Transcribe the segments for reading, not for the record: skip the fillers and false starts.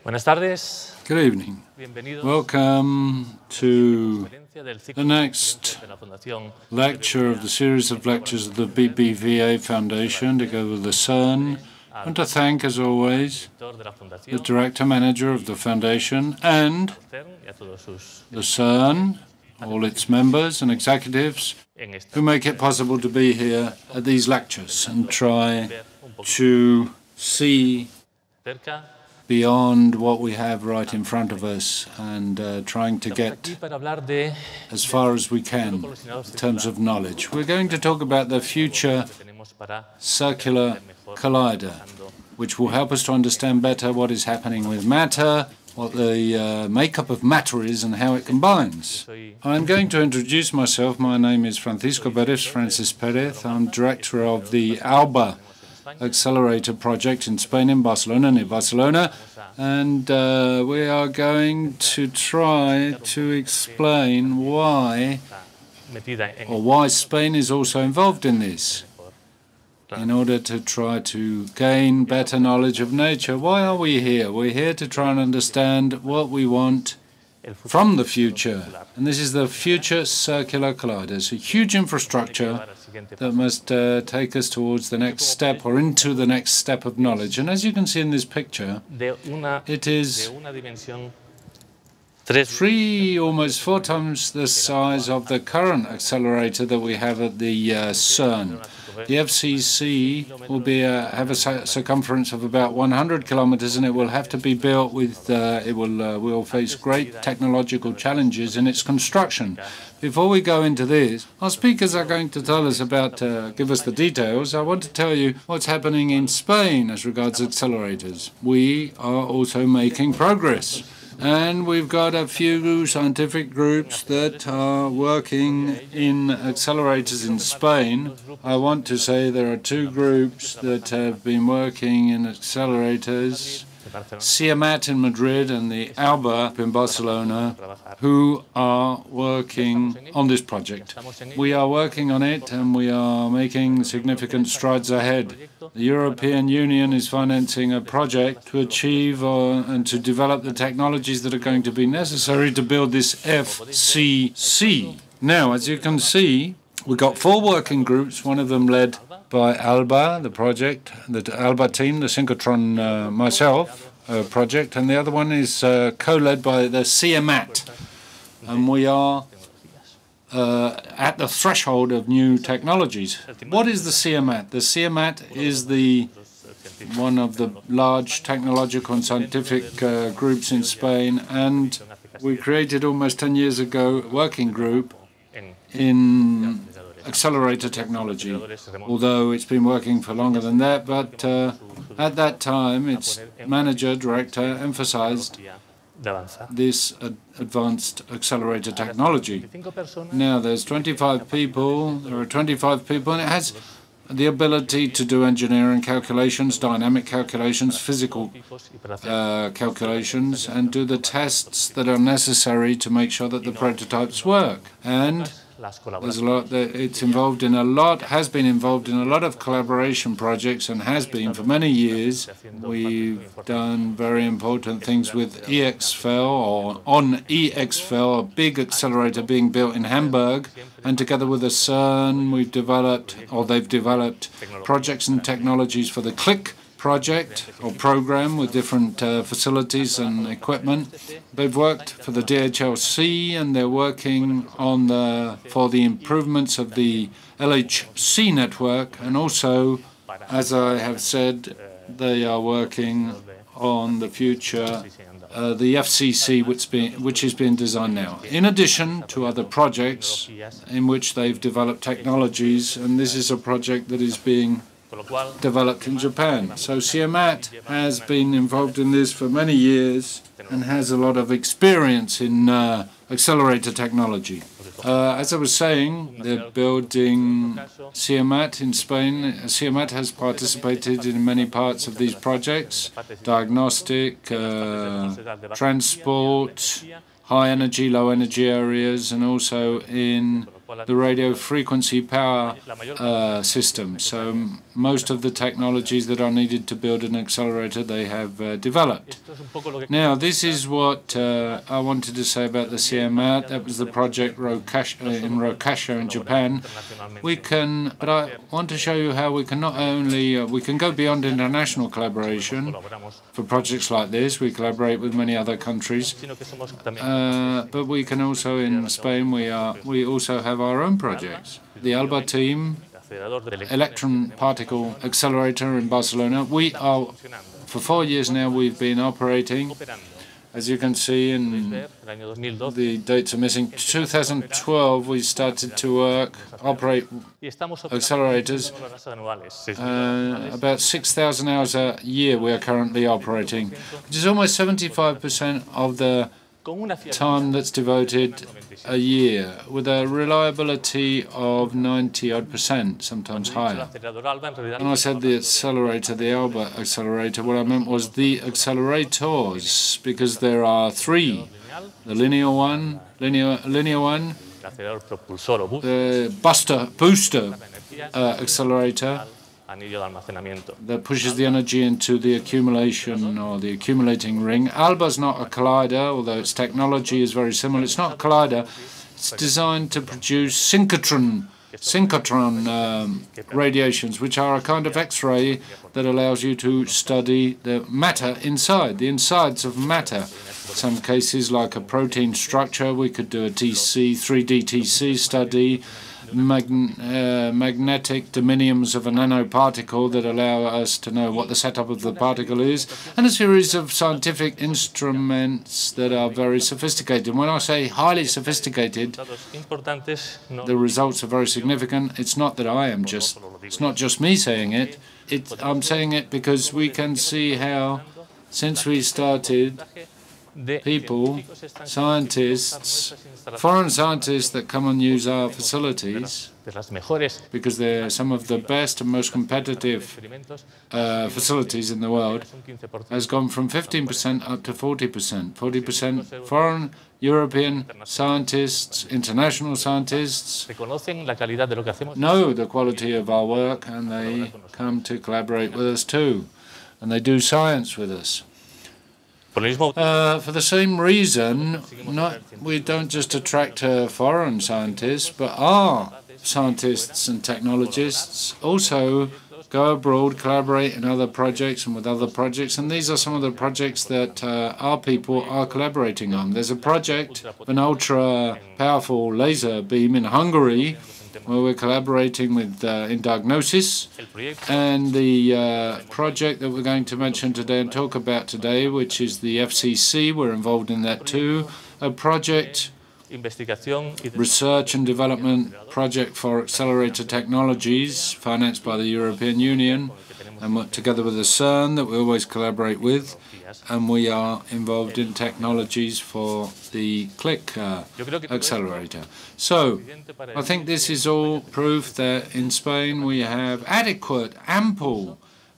Buenas tardes. Good evening. Welcome to the next lecture of the series of lectures of the BBVA Foundation, together with the CERN. I want to thank, as always, the Director Manager of the Foundation and the CERN, all its members and executives, who make it possible to be here at these lectures and try to see beyond what we have right in front of us and trying to get as far as we can in terms of knowledge. We're going to talk about the future circular collider, which will help us to understand better what is happening with matter, what the makeup of matter is and how it combines. I'm going to introduce myself. My name is Francis Perez. I'm director of the ALBA accelerator project in Spain, in Barcelona, near Barcelona, and we are going to try to explain why Spain is also involved in this, in order to try to gain better knowledge of nature. Why are we here? We're here to try and understand what we want from the future, and this is the future circular collider. It's a huge infrastructure that must take us towards the next step, or into the next step of knowledge. And as you can see in this picture, it is almost 4 times the size of the current accelerator that we have at the CERN. The FCC will have a circumference of about 100 kilometers, and it will have to be built with, will face great technological challenges in its construction. Before we go into this, our speakers are going to tell us give us the details. I want to tell you what's happening in Spain as regards accelerators. We are also making progress. And we've got a few scientific groups that are working in accelerators in Spain. I want to say there are 2 groups that have been working in accelerators, CERN in Madrid and the ALBA in Barcelona, who are working on this project. We are working on it, and we are making significant strides ahead. The European Union is financing a project to achieve and to develop the technologies that are going to be necessary to build this FCC. Now, as you can see, we've got 4 working groups, one of them led by ALBA, the project, the ALBA team, the synchrotron, myself, project, and the other one is co-led by the CERN. And we are at the threshold of new technologies. What is the CERN? The CERN is one of the large technological and scientific groups in Spain, and we created almost 10 years ago a working group in accelerator technology, although it's been working for longer than that. But at that time, its director, emphasized this advanced accelerator technology. Now there's 25 people. There are 25 people, and it has the ability to do engineering calculations, dynamic calculations, physical calculations, and do the tests that are necessary to make sure that the prototypes work. And there's a lot that it's involved in has been involved in a lot of collaboration projects, and has been for many years. We've done very important things with EXFEL, or on EXFEL, a big accelerator being built in Hamburg, and together with the CERN, they've developed projects and technologies for the CLIC project or program with different facilities and equipment. They've worked for the DHLC, and they're working on for the improvements of the LHC network, and also, as I have said, they are working on the future, the FCC, which is being designed now, in addition to other projects in which they've developed technologies, and this is a project that is being developed in Japan. So CERN has been involved in this for many years and has a lot of experience in accelerator technology. As I was saying, they're building CERN in Spain. CERN has participated in many parts of these projects: diagnostic, transport, high energy, low energy areas, and also in the radio frequency power system. So most of the technologies that are needed to build an accelerator, they have developed. Now, this is what I wanted to say about the CMAT. That was the project in Rokasha in Japan. But I want to show you how we can not only, we can go beyond international collaboration for projects like this. We collaborate with many other countries, but we can also, in Spain, we also have our own projects. The ALBA team, electron particle accelerator in Barcelona. For 4 years now, we've been operating. As you can see, in the dates are missing. 2012, we started to operate accelerators. About 6,000 hours a year we are currently operating, which is almost 75% of the time that's devoted a year, with a reliability of 90-odd%, sometimes higher. When I said the accelerator, the ALBA accelerator, what I meant was the accelerators, because there are three: the linear one, the booster accelerator that pushes the energy into the accumulation or the accumulating ring. ALBA's not a collider, although its technology is very similar. It's not a collider. It's designed to produce synchrotron radiations, which are a kind of X-ray that allows you to study the matter inside, the insides of matter. In some cases, like a protein structure, we could do a 3D TC study, magnetic dominiums of a nanoparticle that allow us to know what the setup of the particle is, and a series of scientific instruments that are very sophisticated. When I say highly sophisticated, the results are very significant. It's not that it's not just me saying it. I'm saying it because we can see how, since we started, people, scientists, foreign scientists that come and use our facilities, because they're some of the best and most competitive facilities in the world, has gone from 15% up to 40%. 40% foreign European scientists, international scientists, know the quality of our work, and they come to collaborate with us too, and they do science with us. For the same reason, we don't just attract foreign scientists, but our scientists and technologists also go abroad, collaborate in other projects and with other projects, and these are some of the projects that our people are collaborating on. There's a project, an ultra-powerful laser beam in Hungary, where we're collaborating with in diagnosis, and the project that we're going to mention today and talk about today, which is the FCC, we're involved in that too, a project, research and development project for accelerator technologies financed by the European Union, and together with the CERN that we always collaborate with, and we are involved in technologies for the click accelerator. So I think this is all proof that in Spain we have adequate, ample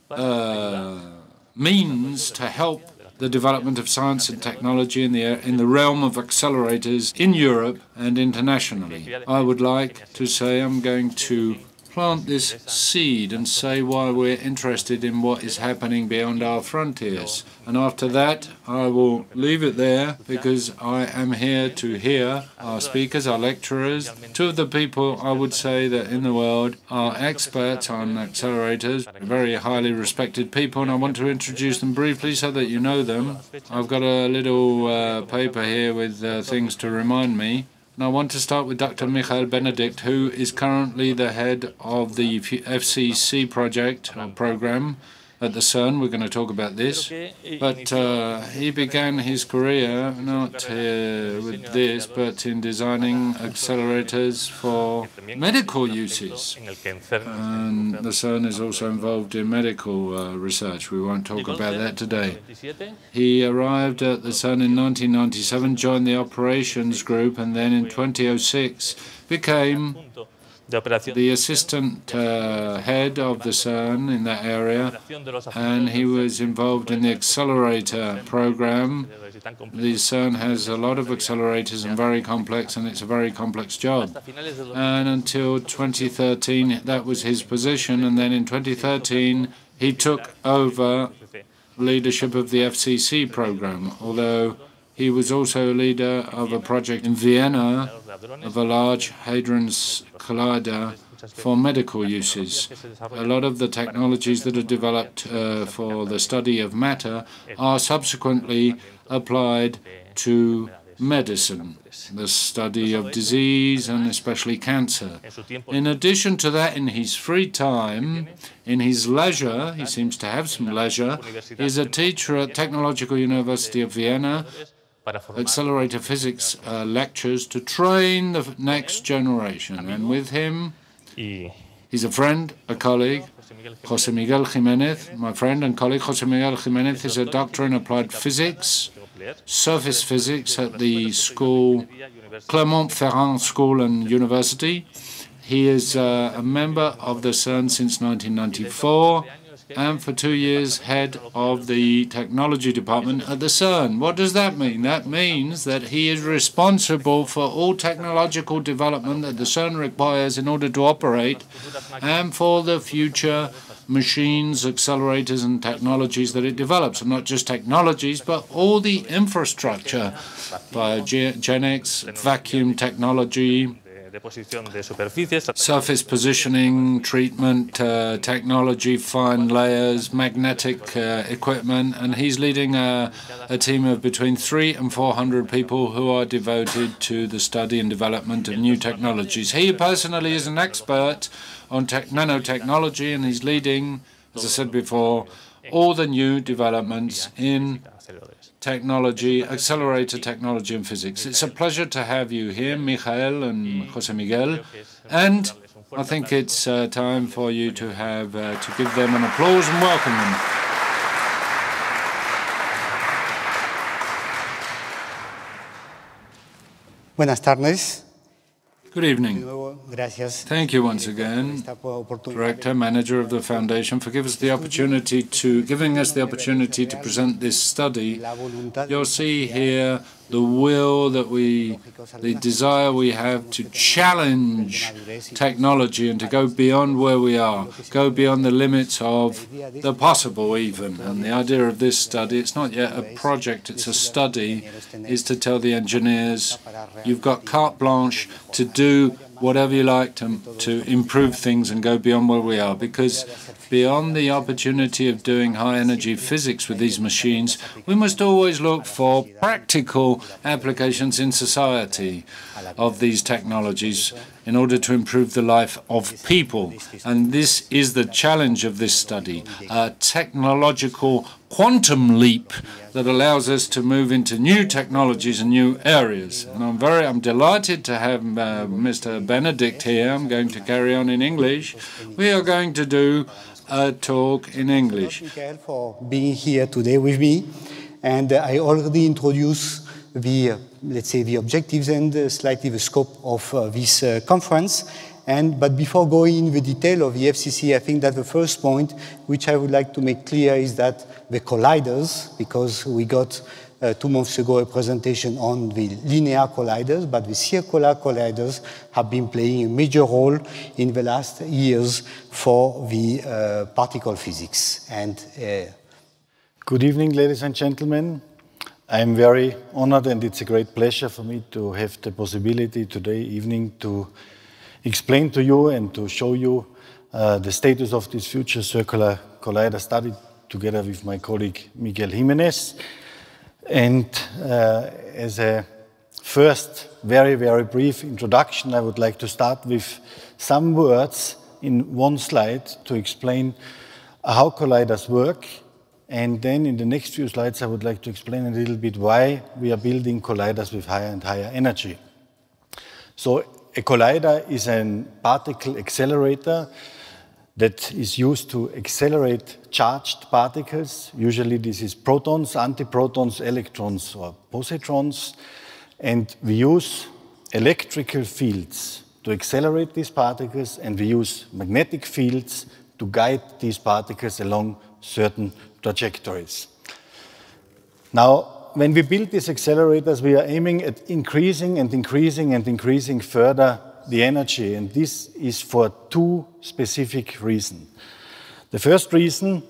means to help the development of science and technology in the realm of accelerators in Europe and internationally. I would like to say I'm going to plant this seed and say why we're interested in what is happening beyond our frontiers. And after that, I will leave it there, because I am here to hear our speakers, our lecturers, two of the people I would say that in the world are experts on accelerators, very highly respected people, and I want to introduce them briefly so that you know them. I've got a little paper here with things to remind me. And I want to start with Dr. Benedikt, who is currently the head of the FCC project or program at the CERN. We're going to talk about this. But he began his career not with this, but in designing accelerators for medical uses. And the CERN is also involved in medical research. We won't talk about that today. He arrived at the CERN in 1997, joined the operations group, and then in 2006 became the assistant head of the CERN in that area, and he was involved in the accelerator program The CERN has a lot of accelerators and very complex, and it's a very complex job. And until 2013, that was his position. And then in 2013, he took over leadership of the FCC program, although he was also leader of a project in Vienna of a large hadron collider for medical uses. A lot of the technologies that are developed for the study of matter are subsequently applied to medicine, the study of disease and especially cancer. In addition to that, in his free time, in his leisure, he seems to have some leisure, he's a teacher at Technological University of Vienna, accelerator physics lectures to train the next generation. And with him, he's a friend, a colleague, José Miguel Jiménez. My friend and colleague José Miguel Jiménez is a doctor in applied physics, surface physics at the school, Clermont-Ferrand School and University. He is a member of the CERN since 1994 and for 2 years head of the technology department at the CERN. What does that mean? That means that he is responsible for all technological development that the CERN requires in order to operate and for the future machines, accelerators, and technologies that it develops. And not just technologies, but all the infrastructure, biogenics, vacuum technology, surface positioning, treatment, technology, fine layers, magnetic equipment, and he's leading a team of between 300 and 400 people who are devoted to the study and development of new technologies. He personally is an expert on nanotechnology, and he's leading, as I said before, all the new developments in technology, accelerator technology and physics. It's a pleasure to have you here, Michael and José Miguel, and I think it's time for you to give them an applause and welcome them. Buenas tardes. Good evening. Thank you once again, Director, Manager of the Foundation, for giving us the opportunity to present this study. You'll see here the will that the desire we have to challenge technology and to go beyond where we are, go beyond the limits of the possible even. And the idea of this study, it's not yet a project, it's a study, is to tell the engineers, you've got carte blanche to do whatever you like to improve things and go beyond where we are, because beyond the opportunity of doing high-energy physics with these machines, we must always look for practical applications in society of these technologies in order to improve the life of people. And this is the challenge of this study, a technological quantum leap that allows us to move into new technologies and new areas. And I'm delighted to have Mr. Benedikt here. I'm going to carry on in English. We are going to do a talk in English. Michael, for being here today with me, and I already introduced the, let's say, the objectives and slightly the scope of this conference. But before going in the detail of the FCC, I think that the first point which I would like to make clear is that the colliders, because we got 2 months ago a presentation on the linear colliders, but the circular colliders have been playing a major role in the last years for the particle physics. Good evening, ladies and gentlemen. I'm very honored, and it's a great pleasure for me to have the possibility today evening to explain to you and to show you the status of this future circular collider study together with my colleague Miguel Jiménez. And as a first very, very brief introduction, I would like to start with some words in one slide to explain how colliders work. And then in the next few slides, I would like to explain a little bit why we are building colliders with higher and higher energy. So a collider is a particle accelerator that is used to accelerate charged particles. Usually this is protons, antiprotons, electrons, or positrons. And we use electrical fields to accelerate these particles, and we use magnetic fields to guide these particles along certain trajectories. Now, when we build these accelerators, we are aiming at increasing and increasing and increasing further the energy, and this is for two specific reasons. The first reason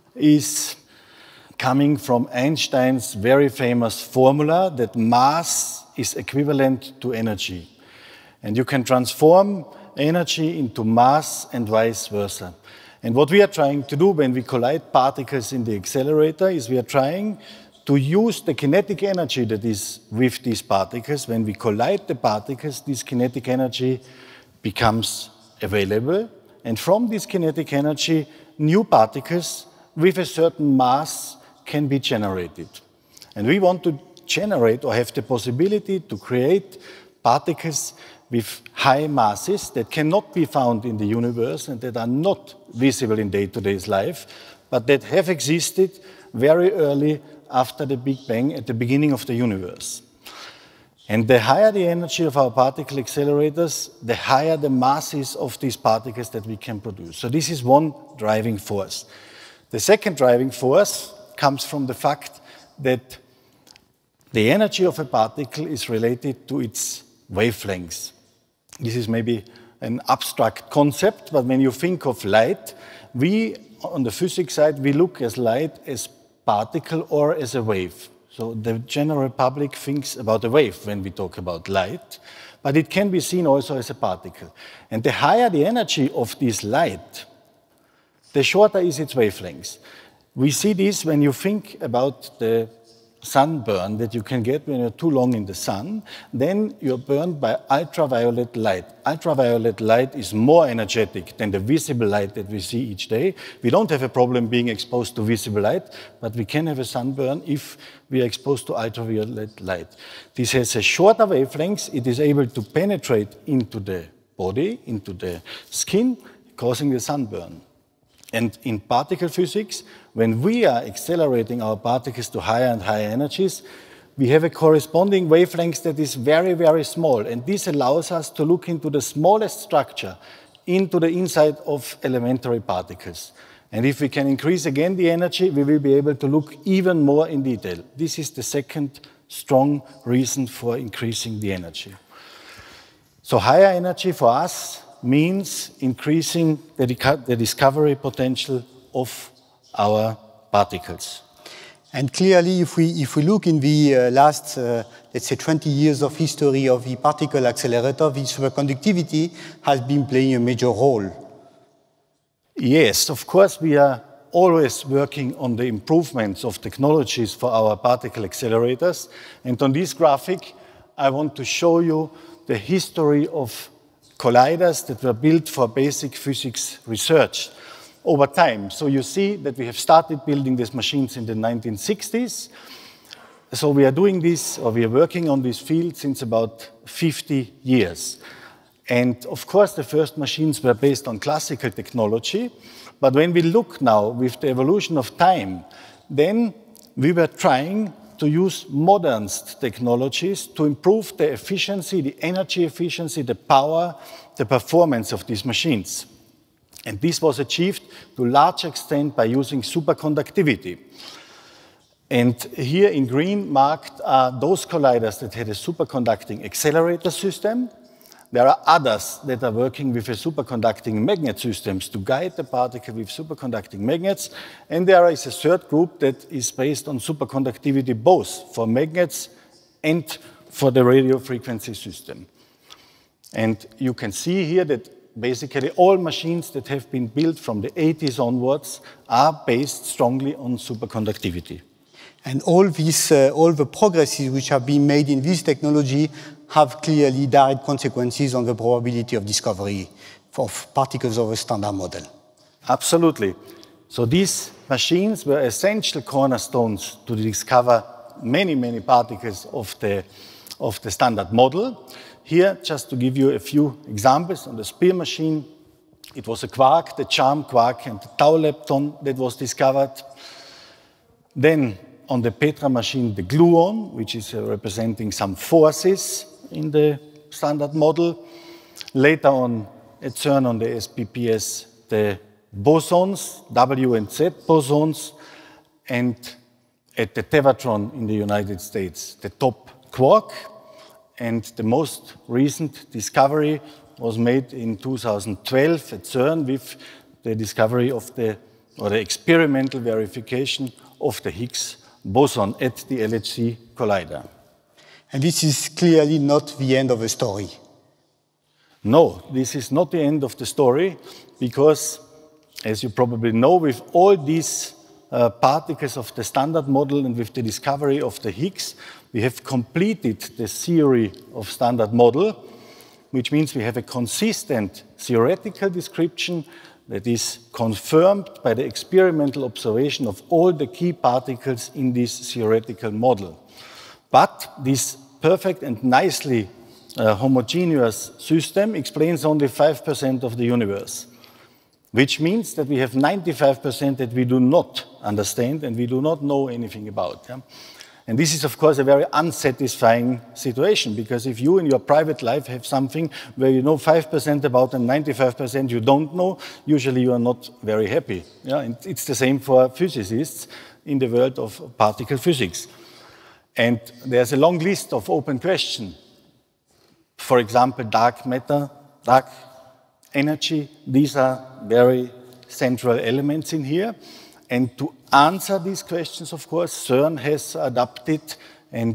is coming from Einstein's very famous formula that mass is equivalent to energy. And you can transform energy into mass and vice versa. And what we are trying to do when we collide particles in the accelerator is we are trying to use the kinetic energy that is with these particles. When we collide the particles, this kinetic energy becomes available. And from this kinetic energy, new particles with a certain mass can be generated. And we want to generate or have the possibility to create particles with high masses that cannot be found in the universe and that are not visible in day-to-day life, but that have existed very early after the Big Bang at the beginning of the universe. And the higher the energy of our particle accelerators, the higher the masses of these particles that we can produce. So this is one driving force. The second driving force comes from the fact that the energy of a particle is related to its wavelengths. This is maybe an abstract concept, but when you think of light, we, on the physics side, we look at light as particle or as a wave. So the general public thinks about a wave when we talk about light, but it can be seen also as a particle. And the higher the energy of this light, the shorter is its wavelengths. We see this when you think about the sunburn that you can get when you're too long in the sun, then you're burned by ultraviolet light. Ultraviolet light is more energetic than the visible light that we see each day. We don't have a problem being exposed to visible light, but we can have a sunburn if we are exposed to ultraviolet light. This has a shorter wavelength. It is able to penetrate into the body, into the skin, causing the sunburn. And in particle physics, when we are accelerating our particles to higher and higher energies, we have a corresponding wavelength that is very, very small. And this allows us to look into the smallest structure, into the inside of elementary particles. And if we can increase again the energy, we will be able to look even more in detail. This is the second strong reason for increasing the energy. So higher energy for us means increasing the discovery potential of our particles. And clearly, if we look in the last, let's say, 20 years of history of the particle accelerator, the superconductivity has been playing a major role. Yes, of course, we are always working on the improvements of technologies for our particle accelerators. And on this graphic, I want to show you the history of colliders that were built for basic physics research over time. So you see that we have started building these machines in the 1960s. So we are doing this, or we are working on this field since about 50 years. And of course, the first machines were based on classical technology. But when we look now with the evolution of time, then we were trying to use modern technologies to improve the efficiency, the energy efficiency, the power, the performance of these machines. And this was achieved to a large extent by using superconductivity. And here in green marked are those colliders that had a superconducting accelerator system. There are others that are working with a superconducting magnet systems to guide the particle with superconducting magnets. And there is a third group that is based on superconductivity both for magnets and for the radio frequency system. And you can see here that basically all machines that have been built from the 80s onwards are based strongly on superconductivity. And all the progresses which have been made in this technology have clearly direct consequences on the probability of discovery of particles of a standard model. Absolutely. So these machines were essential cornerstones to discover many, many particles of the standard model. Here, just to give you a few examples, on the Spear machine, it was a quark, the charm quark, and the tau lepton that was discovered. Then, on the Petra machine, the gluon, which is representing some forces in the standard model. Later on, at CERN on the SPPS, the bosons, W and Z bosons. And at the Tevatron in the United States, the top quark, and the most recent discovery was made in 2012 at CERN with the discovery of the experimental verification of the Higgs boson at the LHC collider. And this is clearly not the end of the story. No, this is not the end of the story, because, as you probably know, with all these particles of the standard model and with the discovery of the Higgs, we have completed the theory of standard model, which means we have a consistent theoretical description that is confirmed by the experimental observation of all the key particles in this theoretical model. But this perfect and nicely homogeneous system explains only 5% of the universe, which means that we have 95% that we do not understand and we do not know anything about. Yeah? And this is, of course, a very unsatisfying situation, because if you in your private life have something where you know 5% about and 95% you don't know, usually you are not very happy. Yeah? And it's the same for physicists in the world of particle physics. And there's a long list of open questions. For example, dark matter, dark energy, these are very central elements in here. And to answer these questions, of course, CERN has adapted and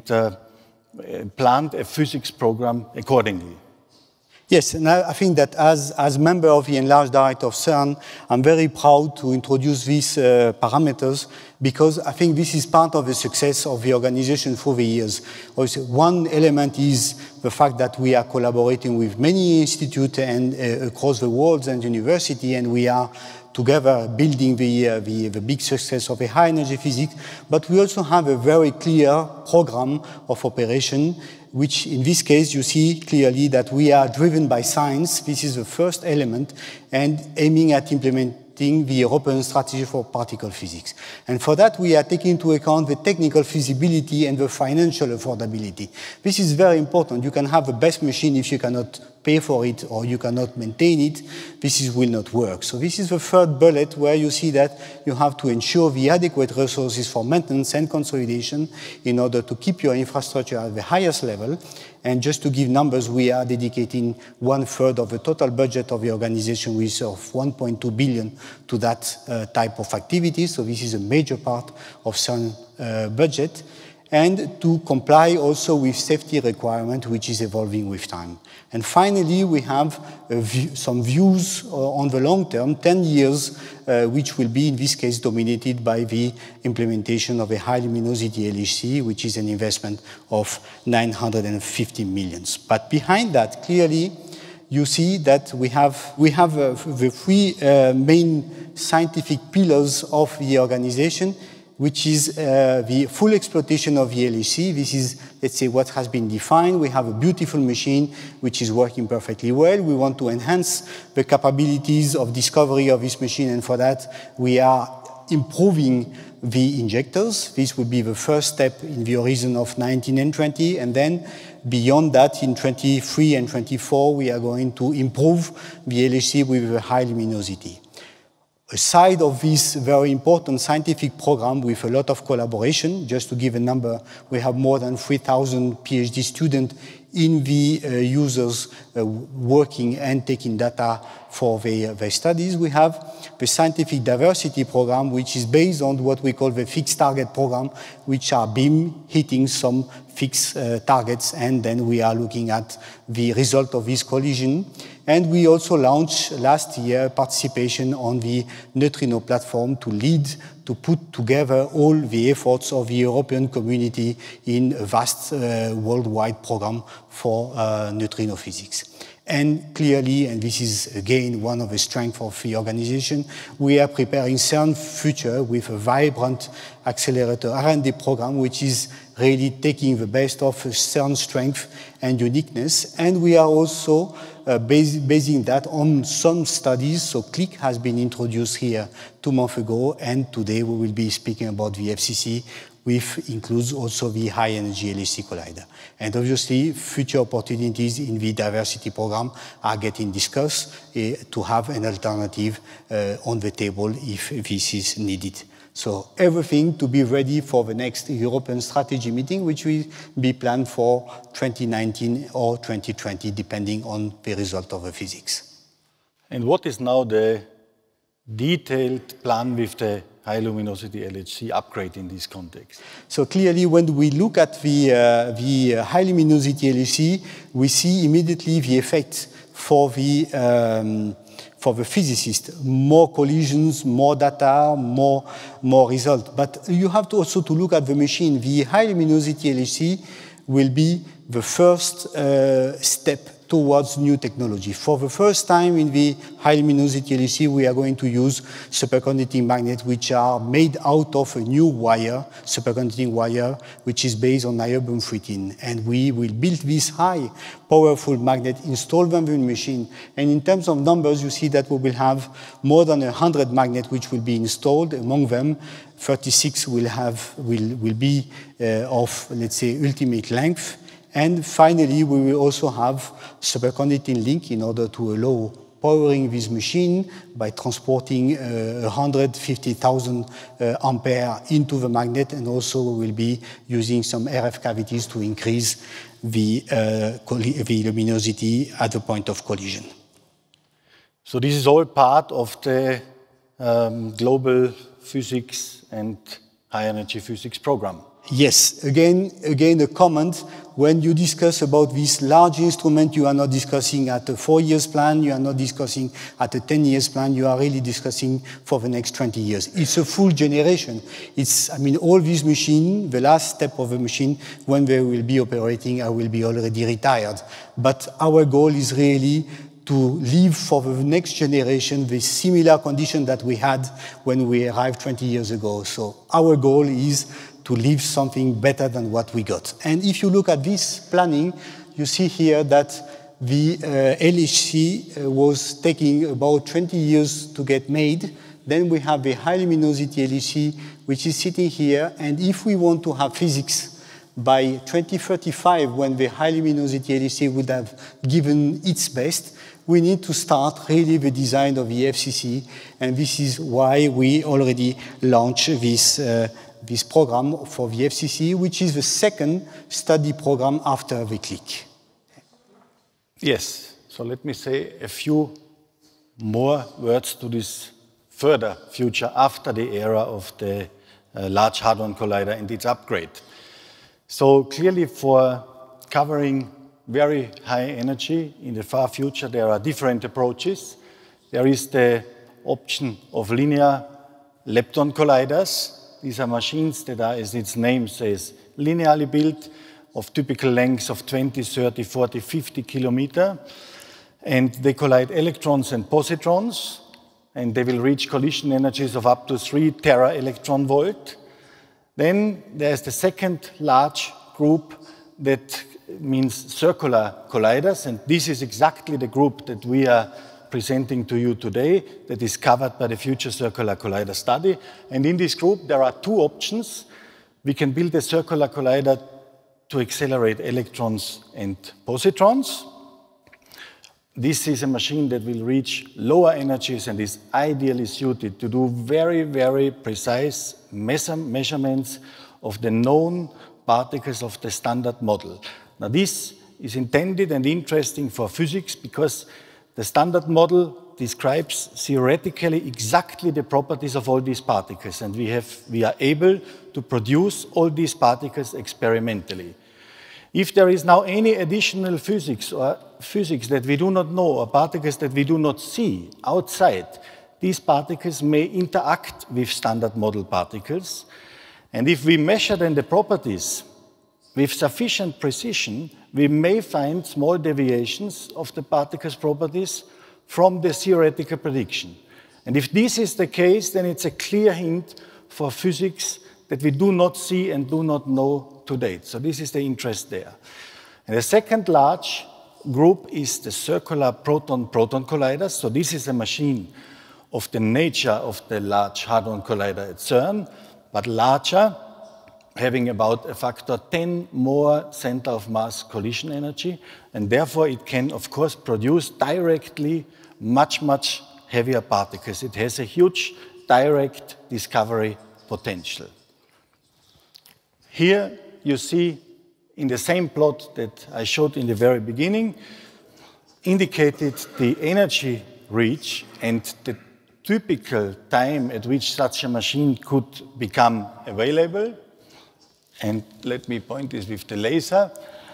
planned a physics program accordingly. Yes, and I think that as member of the enlarged director of CERN, I'm very proud to introduce these parameters, because I think this is part of the success of the organization through the years. Also, one element is the fact that we are collaborating with many institutes and across the world and university, and we are together building the big success of a high energy physics, but we also have a very clear program of operation, which in this case you see clearly that we are driven by science. This is the first element, and aiming at implementing the European strategy for particle physics. And for that we are taking into account the technical feasibility and the financial affordability. This is very important. You can have the best machine if you cannot pay for it or you cannot maintain it, will not work. So this is the third bullet, where you see that you have to ensure the adequate resources for maintenance and consolidation in order to keep your infrastructure at the highest level. And just to give numbers, we are dedicating 1/3 of the total budget of the organization, which is of 1.2 billion, to that type of activity. So this is a major part of CERN budget. And to comply also with safety requirement, which is evolving with time. And finally, we have some views on the long term, 10 years, which will be, in this case, dominated by the implementation of a high luminosity LHC, which is an investment of 950 million. But behind that, clearly, you see that we have the three main scientific pillars of the organization, which is the full exploitation of the LHC. This is, let's say, what has been defined. We have a beautiful machine which is working perfectly well. We want to enhance the capabilities of discovery of this machine, and for that we are improving the injectors. This would be the first step in the horizon of 19 and 20, and then beyond that, in 23 and 24, we are going to improve the LHC with a high luminosity. Aside of this very important scientific program with a lot of collaboration, just to give a number, we have more than 3,000 PhD students in the users working and taking data for their studies. We have the scientific diversity program, which is based on what we call the fixed target program, which are beam hitting some fixed targets, and then we are looking at the result of this collision. And we also launched last year participation on the neutrino platform to put together all the efforts of the European community in a vast worldwide program for neutrino physics. And clearly, and this is again one of the strengths of the organization, we are preparing CERN future with a vibrant accelerator R&D program, which is really taking the best of CERN's strength and uniqueness. And we are also basing that on some studies. So CLIC has been introduced here 2 months ago, and today we will be speaking about the FCC, which includes also the high energy LHC collider. And obviously, future opportunities in the diversity program are getting discussed to have an alternative on the table if this is needed. So everything to be ready for the next European strategy meeting, which will be planned for 2019 or 2020, depending on the result of the physics. And what is now the detailed plan with the high luminosity LHC upgrade in this context? So clearly, when we look at the high luminosity LHC, we see immediately the effect for the physicist: more collisions, more data, more result. But you have to also to look at the machine. The high luminosity LHC will be the first step towards new technology. For the first time in the high luminosity LHC, we are going to use superconducting magnets, which are made out of a new wire, superconducting wire, which is based on niobium-13. And we will build this high, powerful magnet, install them in the machine. And in terms of numbers, you see that we will have more than 100 magnets which will be installed. Among them, 36 will be of, let's say, ultimate length. And finally, we will also have superconducting link in order to allow powering this machine by transporting 150,000 ampere into the magnet, and also we will be using some RF cavities to increase the luminosity at the point of collision. So this is all part of the global physics and high energy physics program. Yes, again a comment. When you discuss about this large instrument, you are not discussing at a 4 years plan, you are not discussing at a 10 years plan, you are really discussing for the next 20 years. It's a full generation. All these machines, the last step of the machine, when they will be operating, I will be already retired. But our goal is really to leave for the next generation the similar condition that we had when we arrived 20 years ago. So our goal is to leave something better than what we got. And if you look at this planning, you see here that the LHC was taking about 20 years to get made. Then we have the high luminosity LHC, which is sitting here. And if we want to have physics by 2035, when the high luminosity LHC would have given its best, we need to start really the design of the FCC. And this is why we already launched this program for the FCC, which is the second study program after the CLIC. Yes, so let me say a few more words to this further future after the era of the Large Hadron Collider and its upgrade. So clearly, for covering very high energy in the far future, there are different approaches. There is the option of linear lepton colliders. These are machines that are, as its name says, linearly built, of typical lengths of 20, 30, 40, 50 kilometers. And they collide electrons and positrons, and they will reach collision energies of up to 3 tera-electron volt. Then there's the second large group that means circular colliders, and this is exactly the group that we are presenting to you today, that is covered by the Future Circular Collider study. And in this group, there are two options. We can build a circular collider to accelerate electrons and positrons. This is a machine that will reach lower energies and is ideally suited to do very, very precise measurements of the known particles of the standard model. Now, this is intended and interesting for physics because the standard model describes theoretically exactly the properties of all these particles, and we are able to produce all these particles experimentally. If there is now any additional physics or physics that we do not know, or particles that we do not see outside, these particles may interact with standard model particles. And if we measure then the properties with sufficient precision, we may find small deviations of the particle's properties from the theoretical prediction. And if this is the case, then it's a clear hint for physics that we do not see and do not know to date. So this is the interest there. And the second large group is the circular proton-proton colliders. So this is a machine of the nature of the Large Hadron Collider at CERN, but larger, having about a factor 10 more center of mass collision energy, and therefore it can, of course, produce directly much, much heavier particles. It has a huge direct discovery potential. Here you see in the same plot that I showed in the very beginning, indicated the energy reach and the typical time at which such a machine could become available. And let me point this with the laser.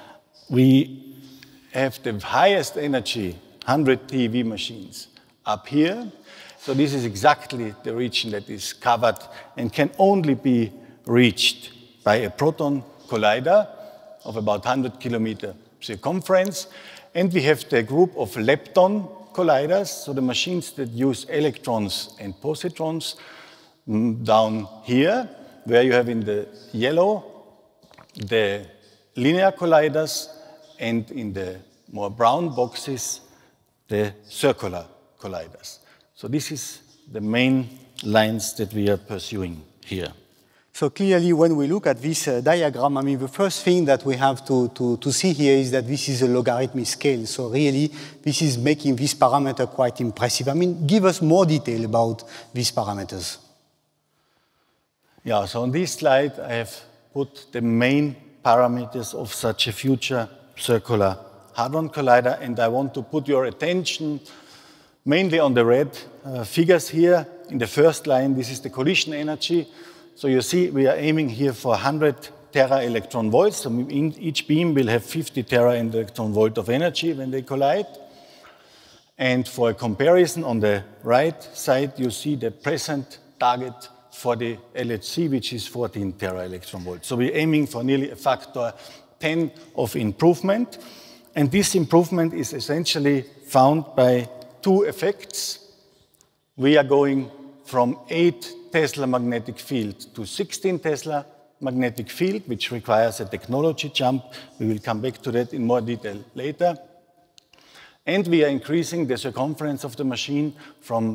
We have the highest energy, 100 TeV machines, up here. So this is exactly the region that is covered and can only be reached by a proton collider of about 100 kilometer circumference. And we have the group of lepton colliders, so the machines that use electrons and positrons down here, where you have in the yellow the linear colliders, and in the more brown boxes, the circular colliders. So this is the main lines that we are pursuing here. So clearly, when we look at this diagram, I mean, the first thing that we have to see here is that this is a logarithmic scale. So really, this is making this parameter quite impressive. I mean, give us more detail about these parameters. Yeah, so on this slide, I have put the main parameters of such a future circular hadron collider, and I want to put your attention mainly on the red figures here. In the first line, this is the collision energy. So you see, we are aiming here for 100 tera electron volts. So each beam will have 50 tera electron volt of energy when they collide. And for a comparison, on the right side, you see the present target for the LHC, which is 14 tera electron volts. So we're aiming for nearly a factor 10 of improvement. And this improvement is essentially found by two effects. We are going from 8 Tesla magnetic field to 16 Tesla magnetic field, which requires a technology jump. We will come back to that in more detail later. And we are increasing the circumference of the machine from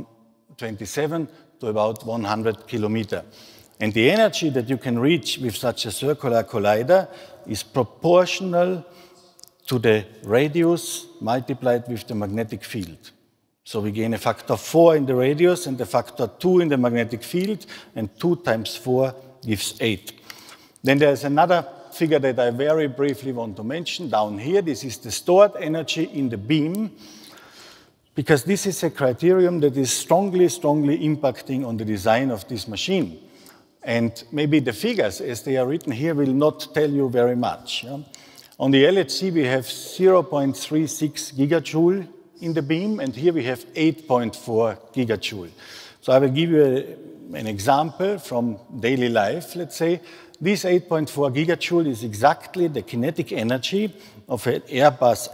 27 to about 100 kilometers. And the energy that you can reach with such a circular collider is proportional to the radius multiplied with the magnetic field. So we gain a factor 4 in the radius and a factor 2 in the magnetic field, and 2 times 4 gives 8. Then there's another figure that I very briefly want to mention down here. This is the stored energy in the beam, because this is a criterion that is strongly impacting on the design of this machine. And maybe the figures, as they are written here, will not tell you very much. Yeah? On the LHC, we have 0.36 gigajoule in the beam, and here we have 8.4 gigajoule. So I will give you an example from daily life, let's say. This 8.4 gigajoule is exactly the kinetic energy of an Airbus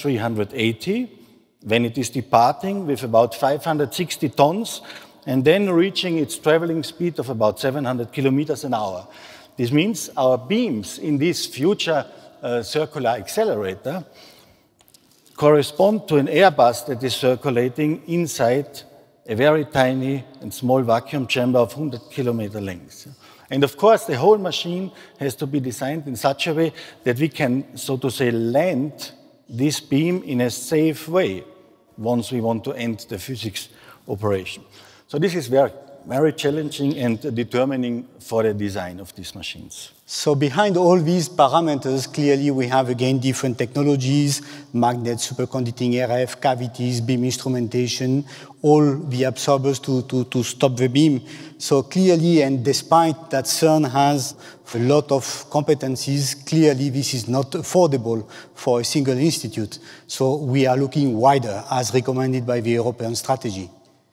A380 when it is departing with about 560 tons and then reaching its traveling speed of about 700 kilometers an hour. This means our beams in this future circular accelerator correspond to an Airbus that is circulating inside a very tiny and small vacuum chamber of 100 kilometer length. And of course, the whole machine has to be designed in such a way that we can, so to say, land this beam in a safe way once we want to end the physics operation. So this is very challenging and determining for the design of these machines. So behind all these parameters, clearly we have again different technologies, magnet, superconducting RF, cavities, beam instrumentation, all the absorbers to stop the beam. So clearly, and despite that CERN has a lot of competencies, clearly this is not affordable for a single institute. So we are looking wider as recommended by the European strategy.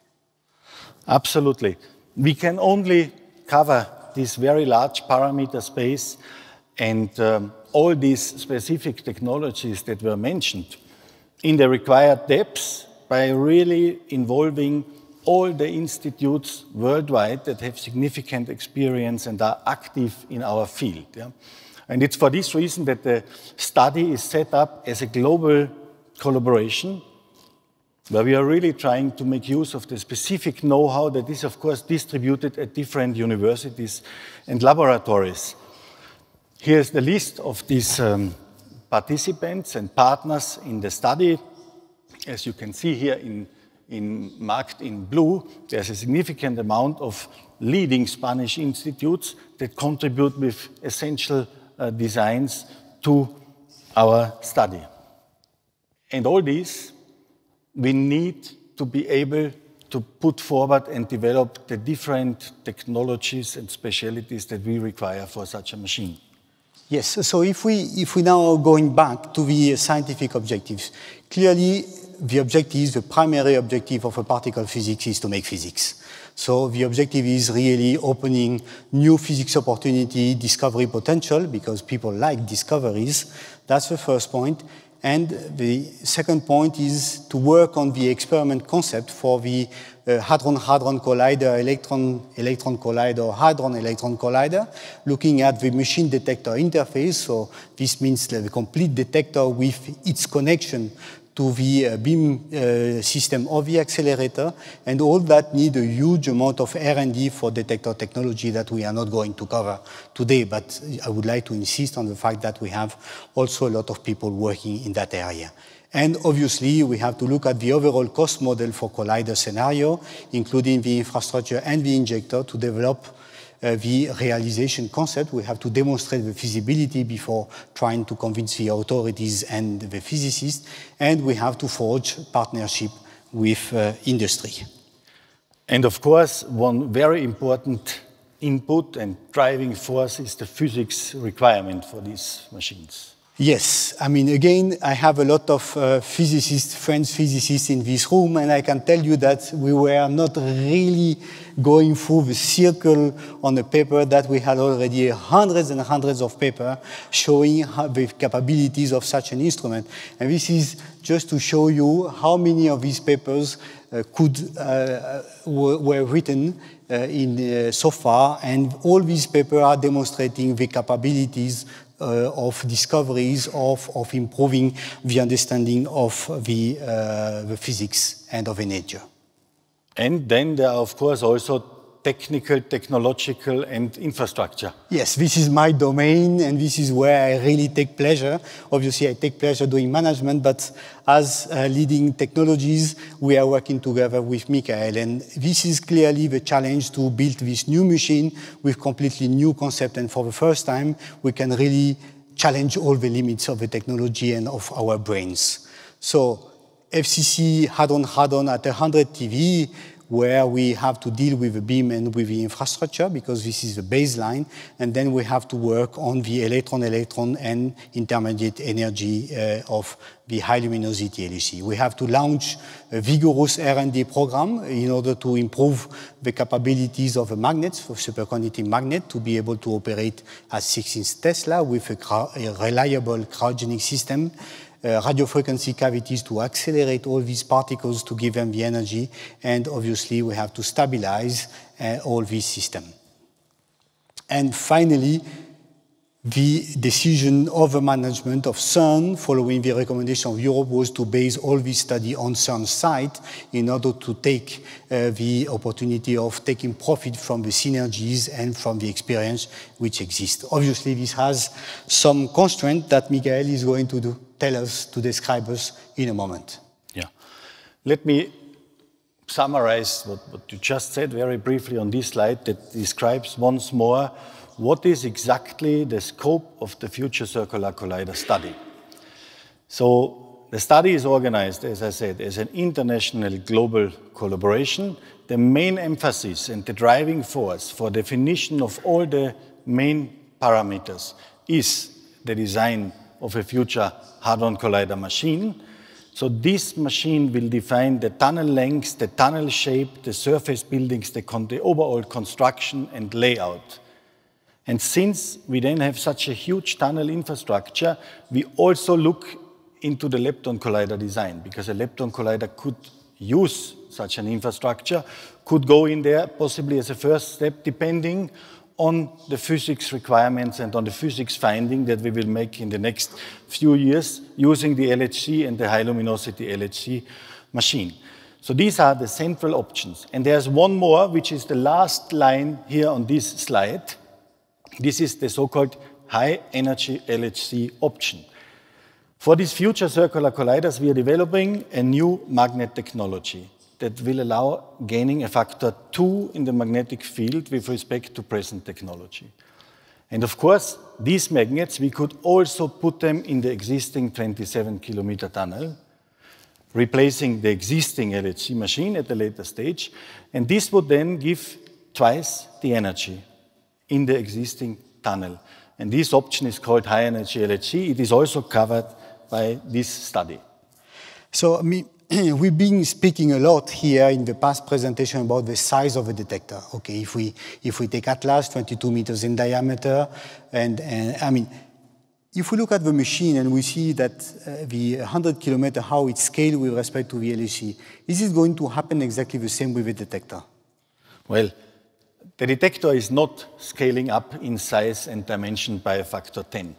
Absolutely. We can only cover this very large parameter space and all these specific technologies that were mentioned in the required depths by really involving all the institutes worldwide that have significant experience and are active in our field. Yeah? And it's for this reason that the study is set up as a global collaboration where we are really trying to make use of the specific know-how that is, of course, distributed at different universities and laboratories. Here's the list of these participants and partners in the study. As you can see here in marked in blue, there's a significant amount of leading Spanish institutes that contribute with essential designs to our study. And all these, we need to be able to put forward and develop the different technologies and specialties that we require for such a machine. Yes, so if we now are going back to the scientific objectives, clearly the primary objective of a particle physics is to make physics. So the objective is really opening new physics opportunity, discovery potential, because people like discoveries. That's the first point. And the second point is to work on the experiment concept for the hadron-hadron collider, electron-electron collider, hadron-electron collider, looking at the machine detector interface. So this means the complete detector with its connection to the beam system of the accelerator, and all that need a huge amount of R&D for detector technology that we are not going to cover today, but I would like to insist on the fact that we have also a lot of people working in that area. And obviously, we have to look at the overall cost model for collider scenario, including the infrastructure and the injector to develop the realization concept. We have to demonstrate the feasibility before trying to convince the authorities and the physicists, and we have to forge partnership with industry. And of course, one very important input and driving force is the physics requirement for these machines. Yes, I mean, again, I have a lot of French physicists in this room, and I can tell you that we were not really going through the circle on a paper that we had already hundreds and hundreds of papers showing the capabilities of such an instrument. And this is just to show you how many of these papers were written so far, and all these papers are demonstrating the capabilities of discoveries of improving the understanding of the physics and of the nature. And then there are, of course, also technical, technological, and infrastructure. Yes, this is my domain, and this is where I really take pleasure. Obviously, I take pleasure doing management, but as leading technologies, we are working together with Michael, and this is clearly the challenge to build this new machine with completely new concept, and for the first time, we can really challenge all the limits of the technology and of our brains. So, FCC hadron-hadron at 100 TeV, where we have to deal with the beam and with the infrastructure, because this is the baseline, and then we have to work on the electron-electron and intermediate energy of the high luminosity LHC. We have to launch a vigorous R&D program in order to improve the capabilities of the magnets, of superconducting magnet, to be able to operate at 16 Tesla with a reliable cryogenic system. Radio frequency cavities to accelerate all these particles to give them the energy, and obviously we have to stabilize all these systems. And finally, the decision of the management of CERN, following the recommendation of Europe, was to base all this study on CERN site in order to take the opportunity of taking profit from the synergies and from the experience which exists. Obviously, this has some constraint that Michael is going to tell us, to describe us in a moment. Yeah. Let me summarize what you just said very briefly on this slide that describes once more what is exactly the scope of the Future Circular Collider study. So the study is organized, as I said, as an international global collaboration. The main emphasis and the driving force for definition of all the main parameters is the design of a future hadron collider machine. So this machine will define the tunnel length, the tunnel shape, the surface buildings, the overall construction and layout. And since we then have such a huge tunnel infrastructure, we also look into the lepton collider design, because a lepton collider could use such an infrastructure, could go in there possibly as a first step, depending on the physics requirements and on the physics finding that we will make in the next few years using the LHC and the high luminosity LHC machine. So these are the central options. And there's one more, which is the last line here on this slide. This is the so-called high energy LHC option. For these future circular colliders, we are developing a new magnet technology. that will allow gaining a factor 2 in the magnetic field with respect to present technology. And of course, these magnets, we could also put them in the existing 27-kilometer tunnel, replacing the existing LHC machine at a later stage. And this would then give twice the energy in the existing tunnel. And this option is called high-energy LHC. It is also covered by this study. So we've been speaking a lot here in the past presentation about the size of a detector. Okay, if we take Atlas, 22 meters in diameter, and I mean, if we look at the machine and we see that the 100 kilometer, how it's scaled with respect to the LHC, is it going to happen exactly the same with the detector? Well, the detector is not scaling up in size and dimension by a factor 10.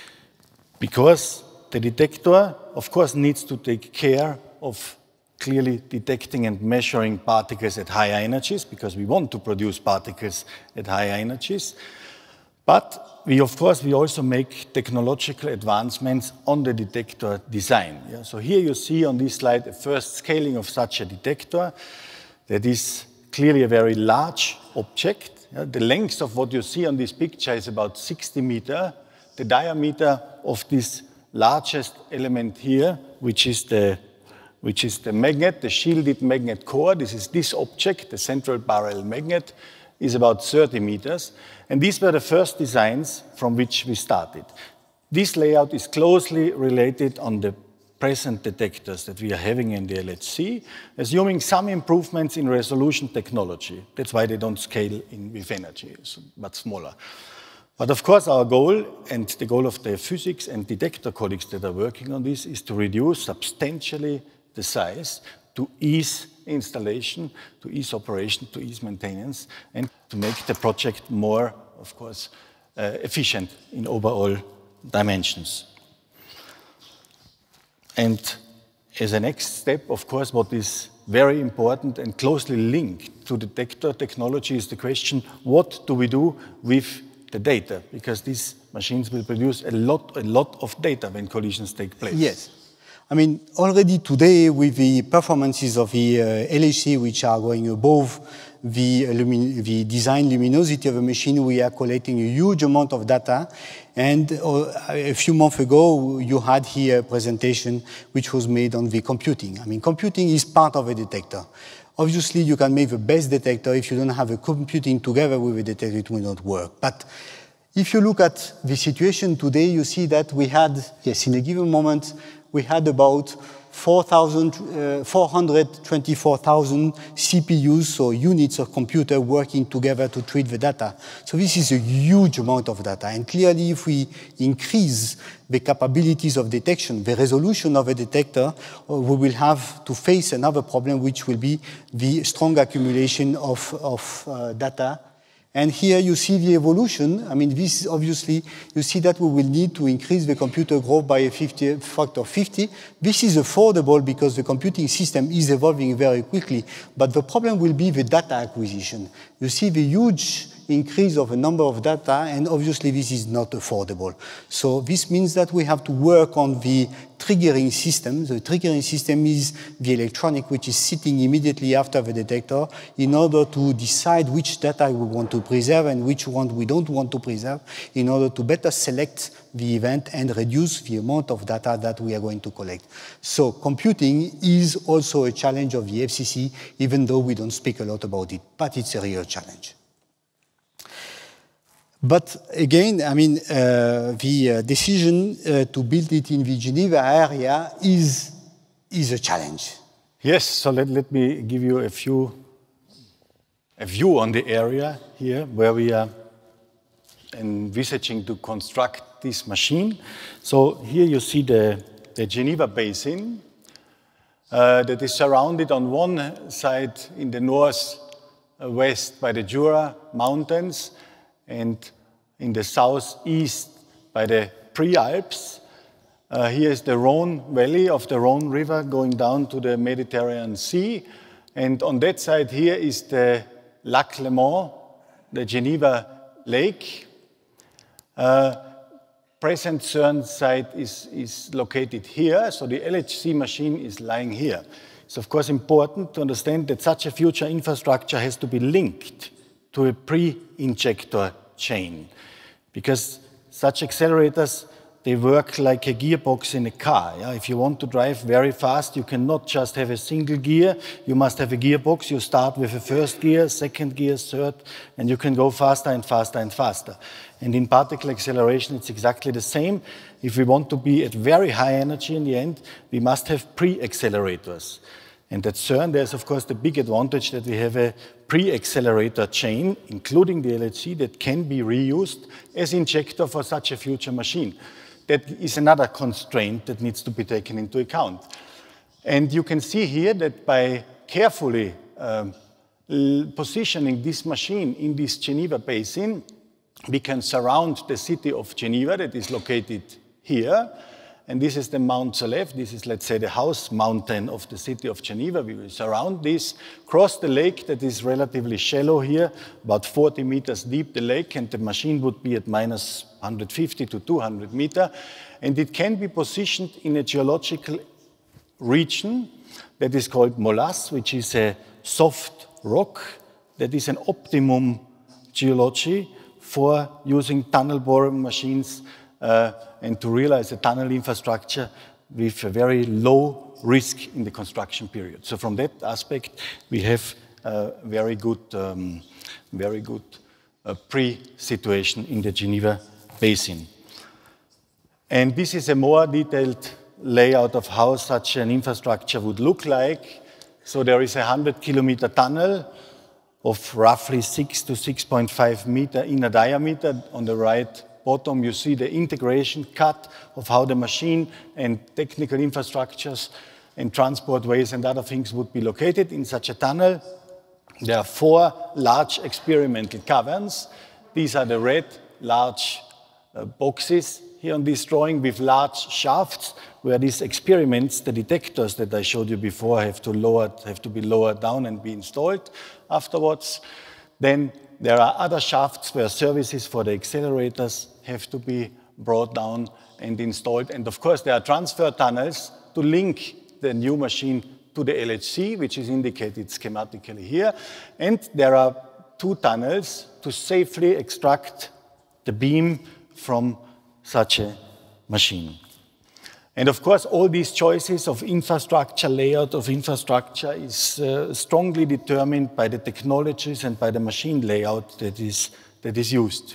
Because the detector, of course, needs to take care of clearly detecting and measuring particles at higher energies, because we want to produce particles at higher energies. But we also make technological advancements on the detector design. Yeah? So here you see on this slide the first scaling of such a detector that is clearly a very large object. Yeah? The length of what you see on this picture is about 60 meters. The diameter of this largest element here, which is the magnet, the shielded magnet core. This is this object, the central barrel magnet, is about 30 meters. And these were the first designs from which we started. This layout is closely related on the present detectors that we are having in the LHC, assuming some improvements in resolution technology. That's why they don't scale with energy, but smaller. But of course, our goal, and the goal of the physics and detector colleagues that are working on this, is to reduce substantially the size to ease installation, to ease operation, to ease maintenance, and to make the project more, of course, efficient in overall dimensions. And as a next step, of course, what is very important and closely linked to detector technology is the question, what do we do with the data? Because these machines will produce a lot of data when collisions take place. Yes. I mean, already today, with the performances of the LHC, which are going above the design luminosity of a machine, we are collecting a huge amount of data. And a few months ago, you had here a presentation which was made on the computing. I mean, computing is part of a detector. Obviously, you can make the best detector. If you don't have a computing together with a detector, it will not work. But if you look at the situation today, you see that we had, yes, in a given moment, we had about 424,000 CPUs, so units of computer working together to treat the data. So this is a huge amount of data. And clearly, if we increase the capabilities of detection, the resolution of a detector, we will have to face another problem, which will be the strong accumulation of data. And here you see the evolution. I mean, this is obviously, you see that we will need to increase the computer growth by a factor 50. This is affordable because the computing system is evolving very quickly. But the problem will be the data acquisition. You see the huge increase of a number of data, and obviously this is not affordable. So this means that we have to work on the triggering system. The triggering system is the electronic which is sitting immediately after the detector in order to decide which data we want to preserve and which one we don't want to preserve in order to better select the event and reduce the amount of data that we are going to collect. So computing is also a challenge of the FCC, even though we don't speak a lot about it, but it's a real challenge. But again, I mean, the decision to build it in the Geneva area is a challenge. Yes, so let me give you a view on the area here where we are envisaging to construct this machine. So here you see the Geneva Basin that is surrounded on one side in the northwest by the Jura Mountains, and in the southeast by the Prealps. Here is the Rhone Valley of the Rhone River going down to the Mediterranean Sea. And on that side here is the Lac Léman, the Geneva Lake. Present CERN site is located here, so the LHC machine is lying here. It's of course important to understand that such a future infrastructure has to be linked to a pre-injector chain, because such accelerators, they work like a gearbox in a car. Yeah? If you want to drive very fast, you cannot just have a single gear. You must have a gearbox. You start with a first gear, second gear, third, and you can go faster and faster and faster. And in particle acceleration, it's exactly the same. If we want to be at very high energy in the end, we must have pre-accelerators. And at CERN, there's of course the big advantage that we have a pre-accelerator chain, including the LHC, that can be reused as injector for such a future machine. That is another constraint that needs to be taken into account. And you can see here that by carefully positioning this machine in this Geneva basin, we can surround the city of Geneva that is located here. And this is the Mount Salève. This is, let's say, the house mountain of the city of Geneva. We will surround this, cross the lake that is relatively shallow here, about 40 meters deep, the lake, and the machine would be at minus 150 to 200 meters. And it can be positioned in a geological region that is called molasse, which is a soft rock that is an optimum geology for using tunnel boring machines and to realize a tunnel infrastructure with a very low risk in the construction period. So from that aspect, we have a very good pre-situation in the Geneva basin. And this is a more detailed layout of how such an infrastructure would look like. So there is a 100-kilometer tunnel of roughly 6 to 6.5 meter inner diameter. On the right bottom, you see the integration cut of how the machine and technical infrastructures and transport ways and other things would be located in such a tunnel. There are 4 large experimental caverns. These are the red large boxes here on this drawing with large shafts where these experiments, the detectors that I showed you before, have to be lowered down and be installed afterwards. Then there are other shafts where services for the accelerators have to be brought down and installed. And of course, there are transfer tunnels to link the new machine to the LHC, which is indicated schematically here. And there are 2 tunnels to safely extract the beam from such a machine. And of course, all these choices of infrastructure, layout of infrastructure is strongly determined by the technologies and by the machine layout that is used.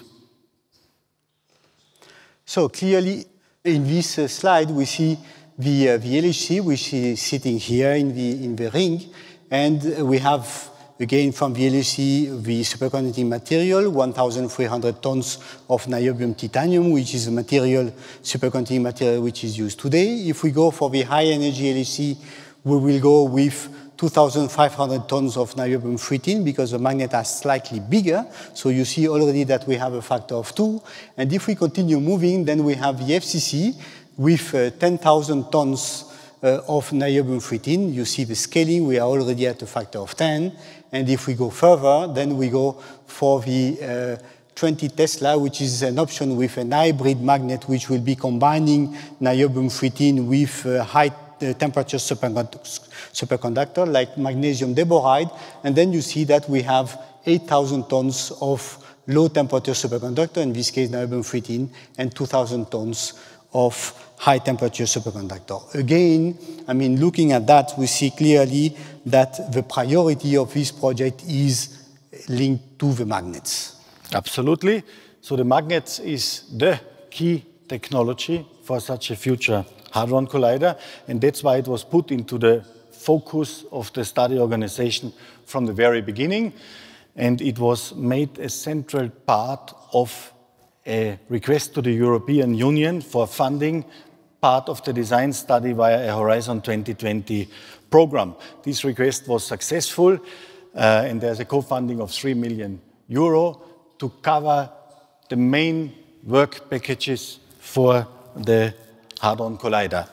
So clearly, in this slide, we see the LHC, which is sitting here in the ring, and we have, again, from the LHC, the superconducting material, 1,300 tons of niobium titanium, which is a superconducting material which is used today. If we go for the high energy LHC, we will go with 2,500 tons of niobium 13 because the magnet are slightly bigger. So you see already that we have a factor of 2. And if we continue moving, then we have the FCC with 10,000 tons of niobium 13. You see the scaling, we are already at a factor of 10. And if we go further, then we go for the 20 Tesla, which is an option with an hybrid magnet, which will be combining niobium 13 with high temperature superconductor like magnesium diboride. And then you see that we have 8,000 tons of low temperature superconductor, in this case niobium 13, and 2,000 tons of high temperature superconductor. Again, I mean, looking at that, we see clearly that the priority of this project is linked to the magnets. Absolutely. So the magnets is the key technology for such a future Hadron Collider, and that's why it was put into the focus of the study organization from the very beginning, and it was made a central part of a request to the European Union for funding part of the design study via a Horizon 2020 program. This request was successful, and there's a co-funding of €3 million to cover the main work packages for the Hadron Collider.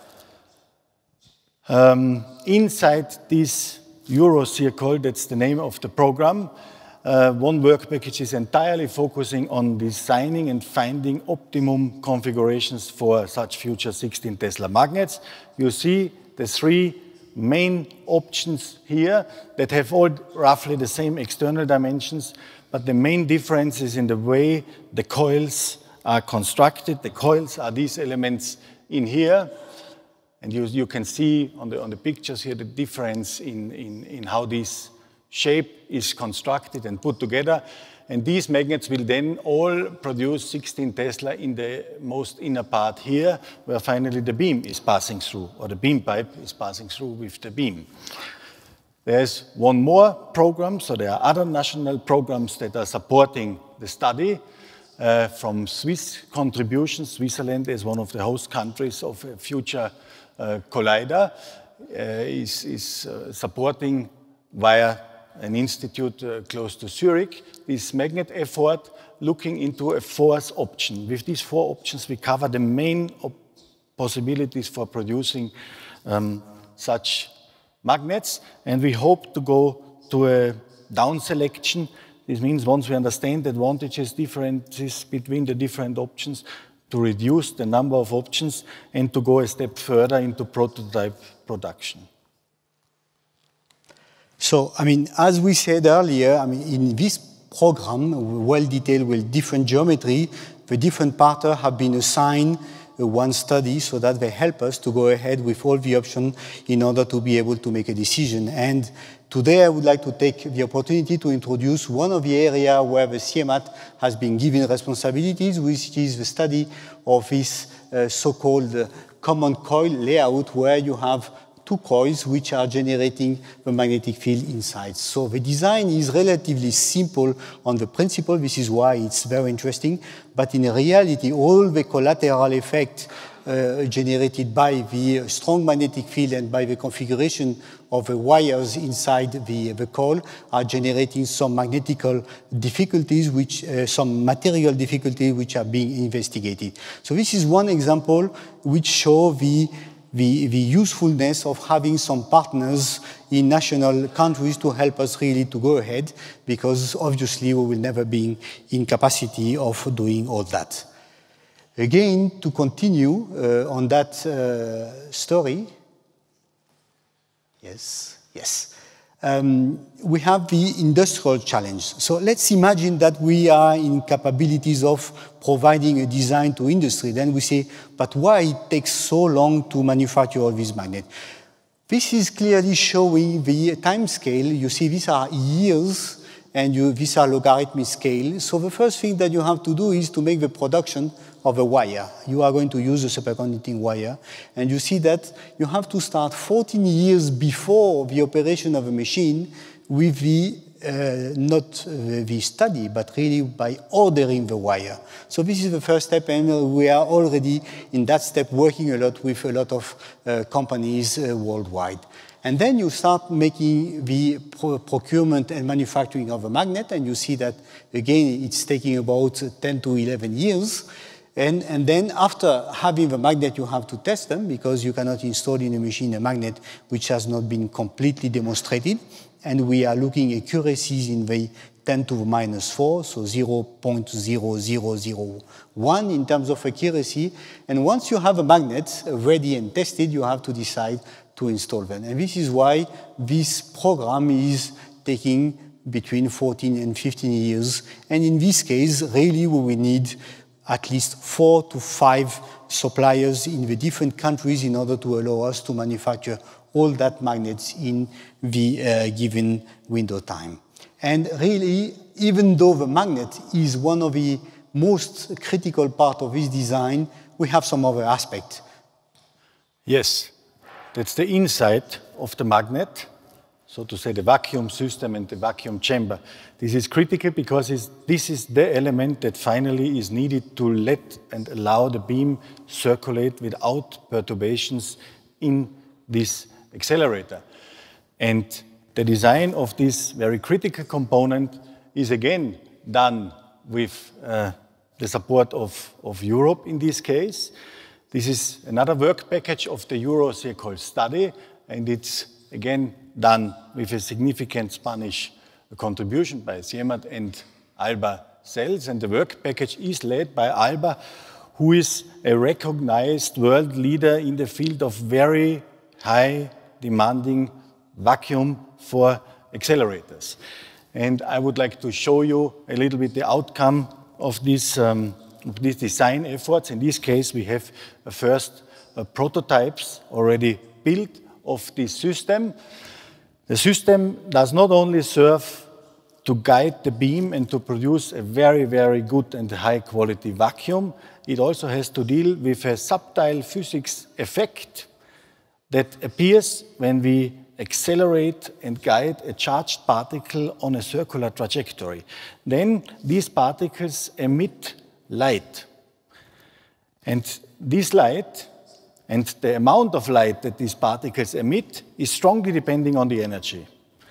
Inside this Eurocircle, that's the name of the program, one work package is entirely focusing on designing and finding optimum configurations for such future 16 Tesla magnets. You see the 3 main options here that have all roughly the same external dimensions, but the main difference is in the way the coils are constructed. The coils are these elements in here, and you can see on the pictures here the difference in how this shape is constructed and put together. And these magnets will then all produce 16 Tesla in the most inner part here, where finally the beam is passing through, or the beam pipe is passing through with the beam. There's one more program, so there are other national programs that are supporting the study from Swiss contributions. Switzerland is one of the host countries of a future collider, is supporting via an institute close to Zurich, this magnet effort looking into a fourth option. With these 4 options, we cover the main possibilities for producing such magnets, and we hope to go to a down selection. This means once we understand the advantages, differences between the different options, to reduce the number of options and to go a step further into prototype production. So, I mean, as we said earlier, I mean, in this program, well detailed with different geometry, the different partners have been assigned one study so that they help us to go ahead with all the options in order to be able to make a decision. And today I would like to take the opportunity to introduce one of the areas where the CMAT has been given responsibilities, which is the study of this so-called common coil layout, where you have 2 coils which are generating the magnetic field inside. So the design is relatively simple on the principle. This is why it's very interesting. But in reality, all the collateral effects generated by the strong magnetic field and by the configuration of the wires inside the coil are generating some magnetical difficulties, some material difficulties which are being investigated. So this is one example which shows the usefulness of having some partners in national countries to help us really to go ahead, because obviously we will never be in capacity of doing all that. Again, to continue on that story, yes. We have the industrial challenge. So let's imagine that we are in capabilities of providing a design to industry. Then we say, but why it takes so long to manufacture all these magnets? This is clearly showing the time scale. You see, these are years, and these are logarithmic scale. So the first thing that you have to do is to make the production of a wire. You are going to use a superconducting wire, and you see that you have to start 14 years before the operation of a machine with the, not the study, but really by ordering the wire. So this is the first step, and we are already in that step working a lot with a lot of companies worldwide. And then you start making the procurement and manufacturing of a magnet, and you see that, again, it's taking about 10 to 11 years. And then after having the magnet, you have to test them, because you cannot install in a machine a magnet which has not been completely demonstrated. And we are looking at accuracies in the 10 to the minus 4, so 0.0001 in terms of accuracy. And once you have a magnet ready and tested, you have to decide to install them. And this is why this program is taking between 14 and 15 years. And in this case, really we will need at least 4 to 5 suppliers in the different countries in order to allow us to manufacture all that magnets in the given window time. And really, even though the magnet is one of the most critical part of this design, we have some other aspect. Yes, that's the inside of the magnet, so to say the vacuum system and the vacuum chamber. This is critical because this is the element that finally is needed to let and allow the beam circulate without perturbations in this accelerator. And the design of this very critical component is again done with the support of Europe in this case. This is another work package of the Euro-Circle study, and it's again done with a significant Spanish contribution by CEMAT and Alba Cells. And the work package is led by Alba, who is a recognized world leader in the field of very high demanding vacuum for accelerators. And I would like to show you a little bit the outcome of these design efforts. In this case, we have first prototypes already built of this system. The system does not only serve to guide the beam and to produce a very, very good and high quality vacuum, it also has to deal with a subtle physics effect that appears when we accelerate and guide a charged particle on a circular trajectory. Then these particles emit light. And this light and the amount of light that these particles emit is strongly depending on the energy.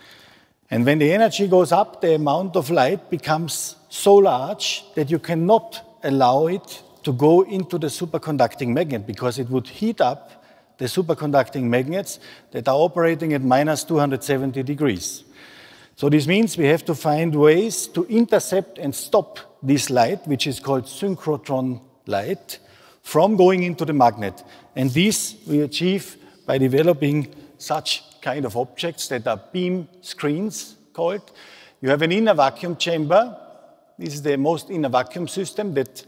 And when the energy goes up, the amount of light becomes so large that you cannot allow it to go into the superconducting magnet because it would heat up the superconducting magnets that are operating at minus 270 degrees. So this means we have to find ways to intercept and stop this light, which is called synchrotron light, from going into the magnet. And this we achieve by developing such kind of objects that are beam screens called. You have an inner vacuum chamber. This is the most inner vacuum system that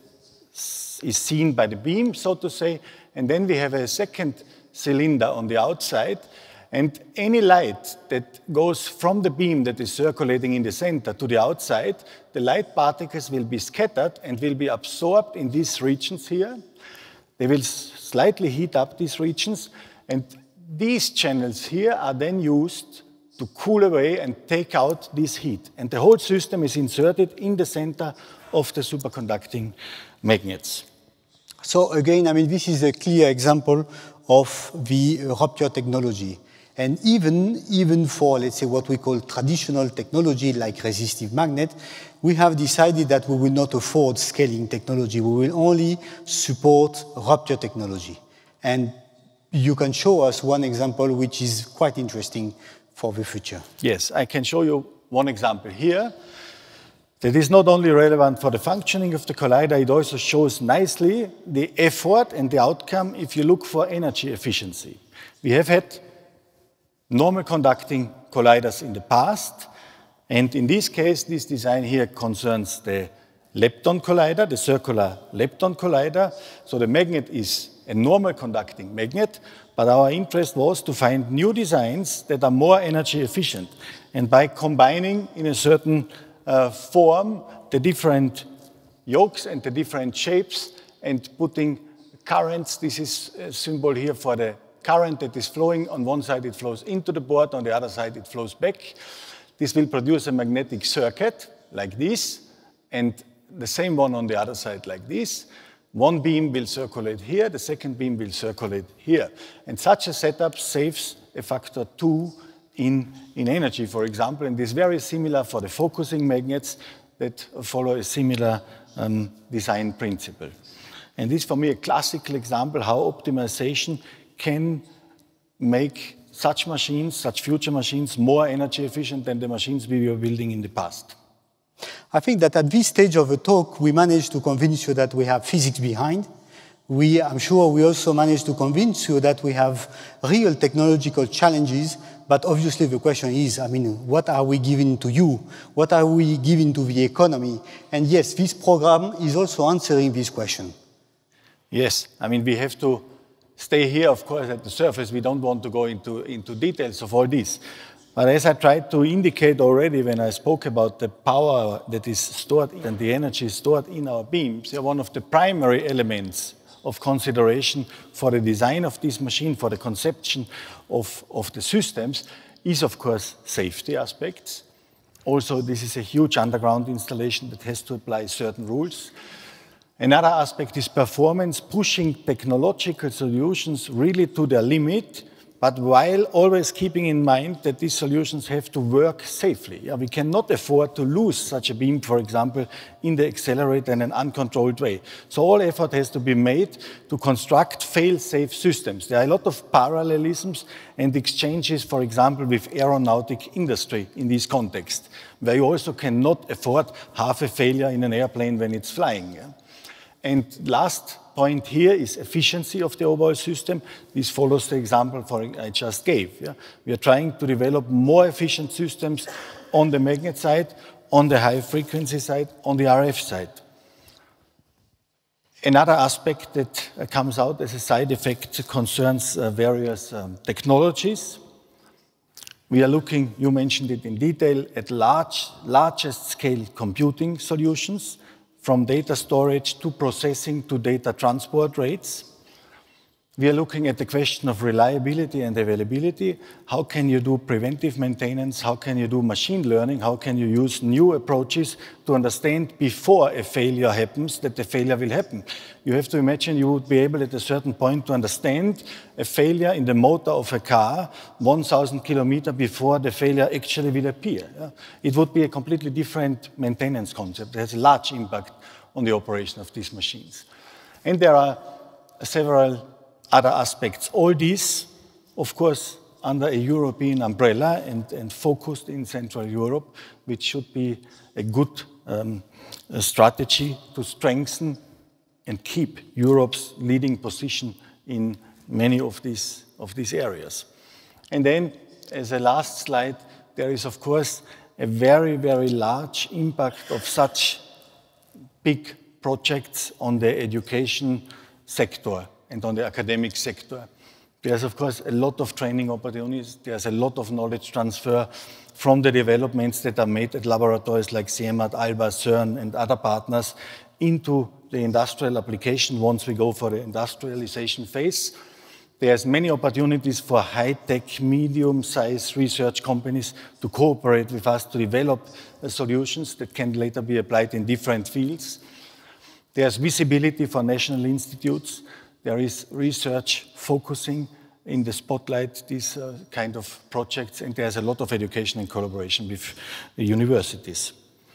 is seen by the beam, so to say. And then we have a second cylinder on the outside. And any light that goes from the beam that is circulating in the center to the outside, the light particles will be scattered and will be absorbed in these regions here. They will slightly heat up these regions. And these channels here are then used to cool away and take out this heat. And the whole system is inserted in the center of the superconducting magnets. So again, I mean, this is a clear example of the rupture technology. And even for, let's say, what we call traditional technology like resistive magnet, we have decided that we will not afford scaling technology. We will only support rupture technology. And you can show us one example which is quite interesting for the future. Yes, I can show you one example here that is not only relevant for the functioning of the collider, it also shows nicely the effort and the outcome if you look for energy efficiency. We have had normal conducting colliders in the past, and in this case, this design here concerns the lepton collider, the circular lepton collider. So the magnet is a normal conducting magnet, but our interest was to find new designs that are more energy efficient. And by combining in a certain form the different yokes and the different shapes and putting currents, this is a symbol here for the current that is flowing. On one side it flows into the board, on the other side it flows back. This will produce a magnetic circuit like this, and the same one on the other side like this. One beam will circulate here, the second beam will circulate here. And such a setup saves a factor 2 in energy, for example, and is very similar for the focusing magnets that follow a similar design principle. And this, for me, a classical example how optimization can make such machines, such future machines, more energy efficient than the machines we were building in the past. I think that at this stage of the talk, we managed to convince you that we have physics behind. I'm sure we also managed to convince you that we have real technological challenges, but obviously the question is, I mean, what are we giving to you? What are we giving to the economy? And yes, this program is also answering this question. Yes, I mean, we have to stay here, of course, at the surface. We don't want to go into details of all this. But as I tried to indicate already when I spoke about the power that is stored and the energy stored in our beams, one of the primary elements of consideration for the design of this machine, for the conception of the systems, is of course safety aspects. Also, this is a huge underground installation that has to apply certain rules. Another aspect is performance, pushing technological solutions really to their limit, but while always keeping in mind that these solutions have to work safely. We cannot afford to lose such a beam, for example, in the accelerator in an uncontrolled way. So all effort has to be made to construct fail-safe systems. There are a lot of parallelisms and exchanges, for example, with aeronautic industry in this context, where you also cannot afford half a failure in an airplane when it's flying. And last point here is efficiency of the overall system. This follows the example I just gave. Yeah? We are trying to develop more efficient systems on the magnet side, on the high frequency side, on the RF side. Another aspect that comes out as a side effect concerns various technologies. We are looking, you mentioned it in detail, at largest scale computing solutions, from data storage to processing to data transport rates. We are looking at the question of reliability and availability. How can you do preventive maintenance? How can you do machine learning? How can you use new approaches to understand before a failure happens that the failure will happen? You have to imagine you would be able at a certain point to understand a failure in the motor of a car 1,000 kilometers before the failure actually will appear. It would be a completely different maintenance concept. It has a large impact on the operation of these machines. And there are several other aspects. All these, of course, under a European umbrella and focused in Central Europe, which should be a good strategy to strengthen and keep Europe's leading position in many of these areas. And then, as a last slide, there is, of course, a very, very large impact of such big projects on the education sector and on the academic sector. There's, of course, a lot of training opportunities. There's a lot of knowledge transfer from the developments that are made at laboratories like CEMAT, ALBA, CERN, and other partners into the industrial application once we go for the industrialization phase. There's many opportunities for high-tech, medium-sized research companies to cooperate with us to develop solutions that can later be applied in different fields. There's visibility for national institutes. There is research focusing in the spotlight, these kind of projects, and there's a lot of education and collaboration with the universities.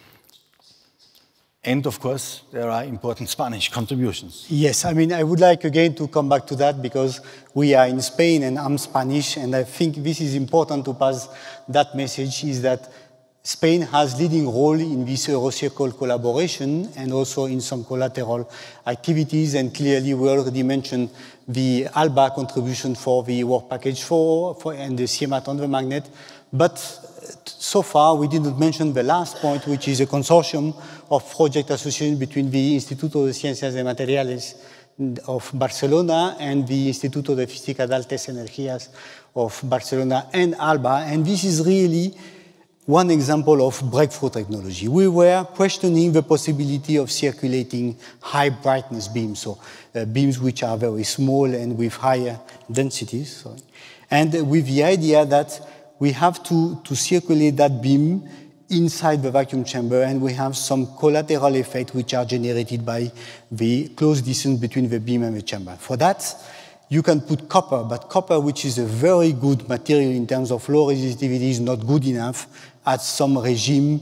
And of course, there are important Spanish contributions. Yes, I mean, I would like again to come back to that because we are in Spain and I'm Spanish, and I think this is important to pass that message, is that Spain has leading role in this Eurocircle collaboration and also in some collateral activities. And clearly, we already mentioned the ALBA contribution for the work package 4 and the CEMAT on the magnet. But so far, we didn't mention the last point, which is a consortium of project association between the Instituto de Ciencias de Materiales of Barcelona and the Instituto de Física de Altas Energías of Barcelona and ALBA. And this is really one example of breakthrough technology. We were questioning the possibility of circulating high brightness beams, so beams which are very small and with higher densities. And with the idea that we have to circulate that beam inside the vacuum chamber, and we have some collateral effects which are generated by the close distance between the beam and the chamber. For that, you can put copper, but copper, which is a very good material in terms of low resistivity, is not good enough at some regime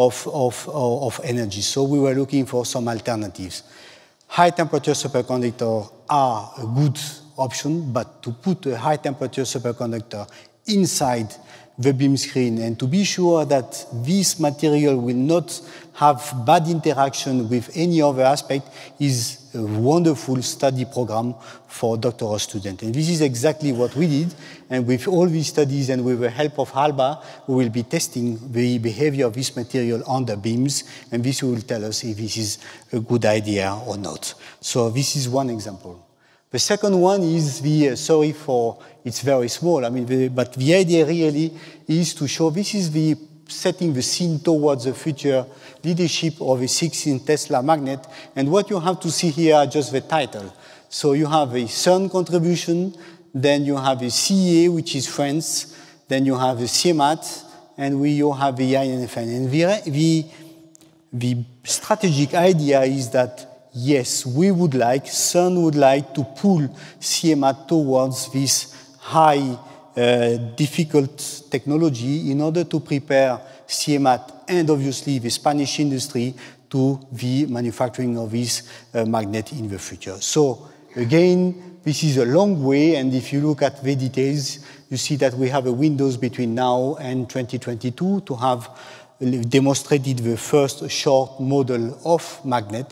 of energy. So we were looking for some alternatives. High temperature superconductors are a good option, but to put a high temperature superconductor inside the beam screen and to be sure that this material will not have bad interaction with any other aspect is a wonderful study program for doctoral students. And this is exactly what we did. And with all these studies and with the help of ALBA, we will be testing the behavior of this material on the beams, and this will tell us if this is a good idea or not. So this is one example. The second one is the, sorry for, it's very small, I mean, but the idea really is to show this is the setting the scene towards the future leadership of a 16 Tesla magnet. And what you have to see here are just the title. So you have a CERN contribution, then you have a CEA, which is France, then you have a CEMAT, and you have the INFN. And the strategic idea is that yes, we would like, CERN would like to pull CEMAT towards this high, difficult technology in order to prepare CEMAT and obviously the Spanish industry to the manufacturing of this magnet in the future. So again, this is a long way, and if you look at the details, you see that we have a windows between now and 2022 to have demonstrated the first short model of magnet.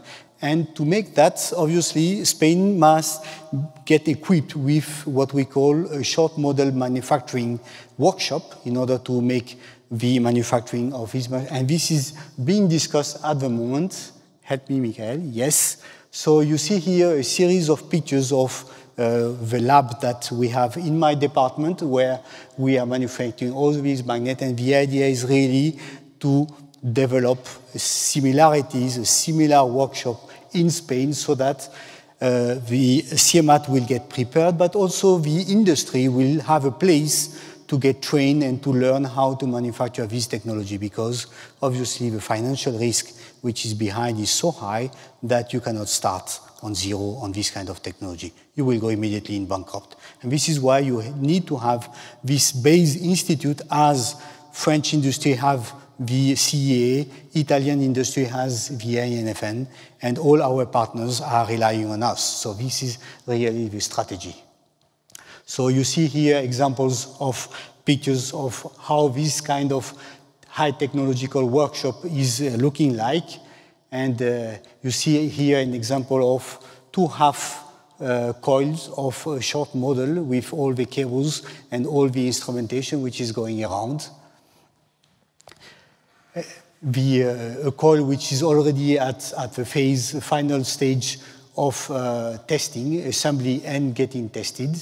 And to make that, obviously, Spain must get equipped with what we call a short model manufacturing workshop in order to make the manufacturing of this. And this is being discussed at the moment. Help me, Michael. Yes. So you see here a series of pictures of the lab that we have in my department where we are manufacturing all these magnets. And the idea is really to develop similarities, a similar workshop in Spain so that the CERN will get prepared, but also the industry will have a place to get trained and to learn how to manufacture this technology, because obviously the financial risk which is behind is so high that you cannot start on zero on this kind of technology. You will go immediately in bankrupt. And this is why you need to have this base institute, as French industry have the CEA, Italian industry has the INFN, and all our partners are relying on us. So this is really the strategy. So you see here examples of pictures of how this kind of high technological workshop is looking like. And you see here an example of 2 half coils of a short model with all the cables and all the instrumentation which is going around. A coil which is already at the final stage of testing, assembly and getting tested.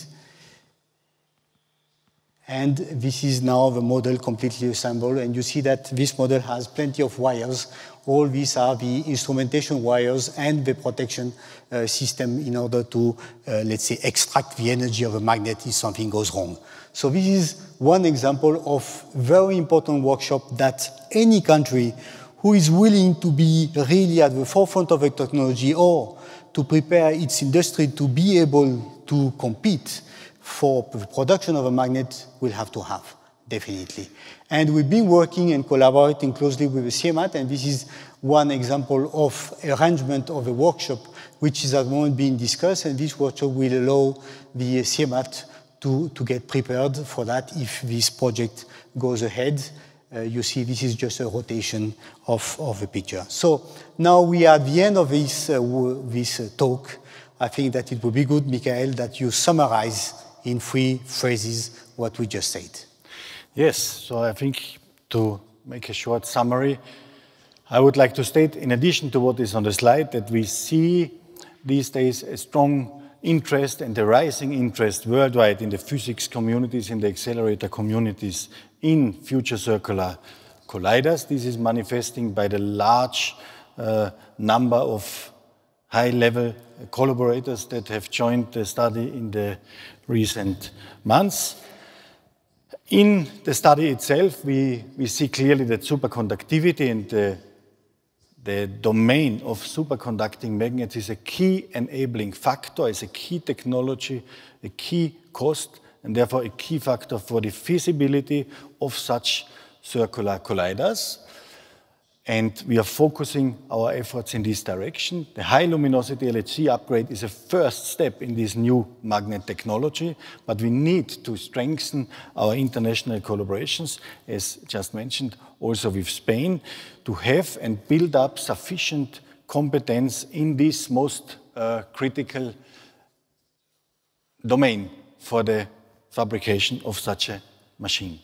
And this is now the model completely assembled. And you see that this model has plenty of wires. All these are the instrumentation wires and the protection system in order to, let's say, extract the energy of a magnet if something goes wrong. So this is one example of very important workshop that any country who is willing to be really at the forefront of a technology or to prepare its industry to be able to compete for the production of a magnet will have to have, definitely. And we've been working and collaborating closely with the CEMAT, and this is one example of arrangement of a workshop which is at the moment being discussed, and this workshop will allow the CEMAT to get prepared for that if this project goes ahead. You see this is just a rotation of the picture. So now we are at the end of this talk. I think that it would be good, Michael, that you summarize in 3 phrases what we just said. Yes, so I think to make a short summary, I would like to state, in addition to what is on the slide, that we see these days a strong interest and a rising interest worldwide in the physics communities, in the accelerator communities, in future circular colliders. This is manifesting by the large number of high-level collaborators that have joined the study in the recent months. In the study itself, we see clearly that superconductivity and the domain of superconducting magnets is a key enabling factor, is a key technology, a key cost, and therefore a key factor for the feasibility of such circular colliders. And we are focusing our efforts in this direction. The high luminosity LHC upgrade is a first step in this new magnet technology, but we need to strengthen our international collaborations, as just mentioned, also with Spain, to have and build up sufficient competence in this most critical domain for the fabrication of such a machine.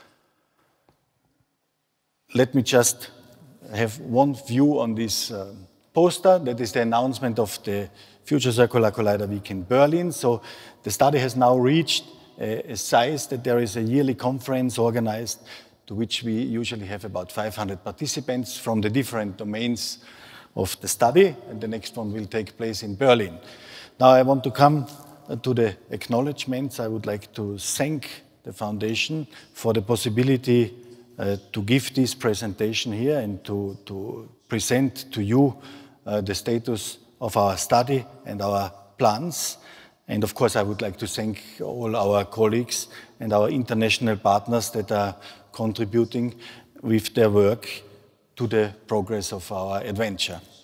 Let me just have one view on this poster. That is the announcement of the Future Circular Collider Week in Berlin. So the study has now reached a size that there is a yearly conference organized to which we usually have about 500 participants from the different domains of the study, and the next one will take place in Berlin. Now I want to come to the acknowledgements. I would like to thank the Foundation for the possibility to give this presentation here and to present to you the status of our study and our plans. And of course, I would like to thank all our colleagues and our international partners that are contributing with their work to the progress of our adventure.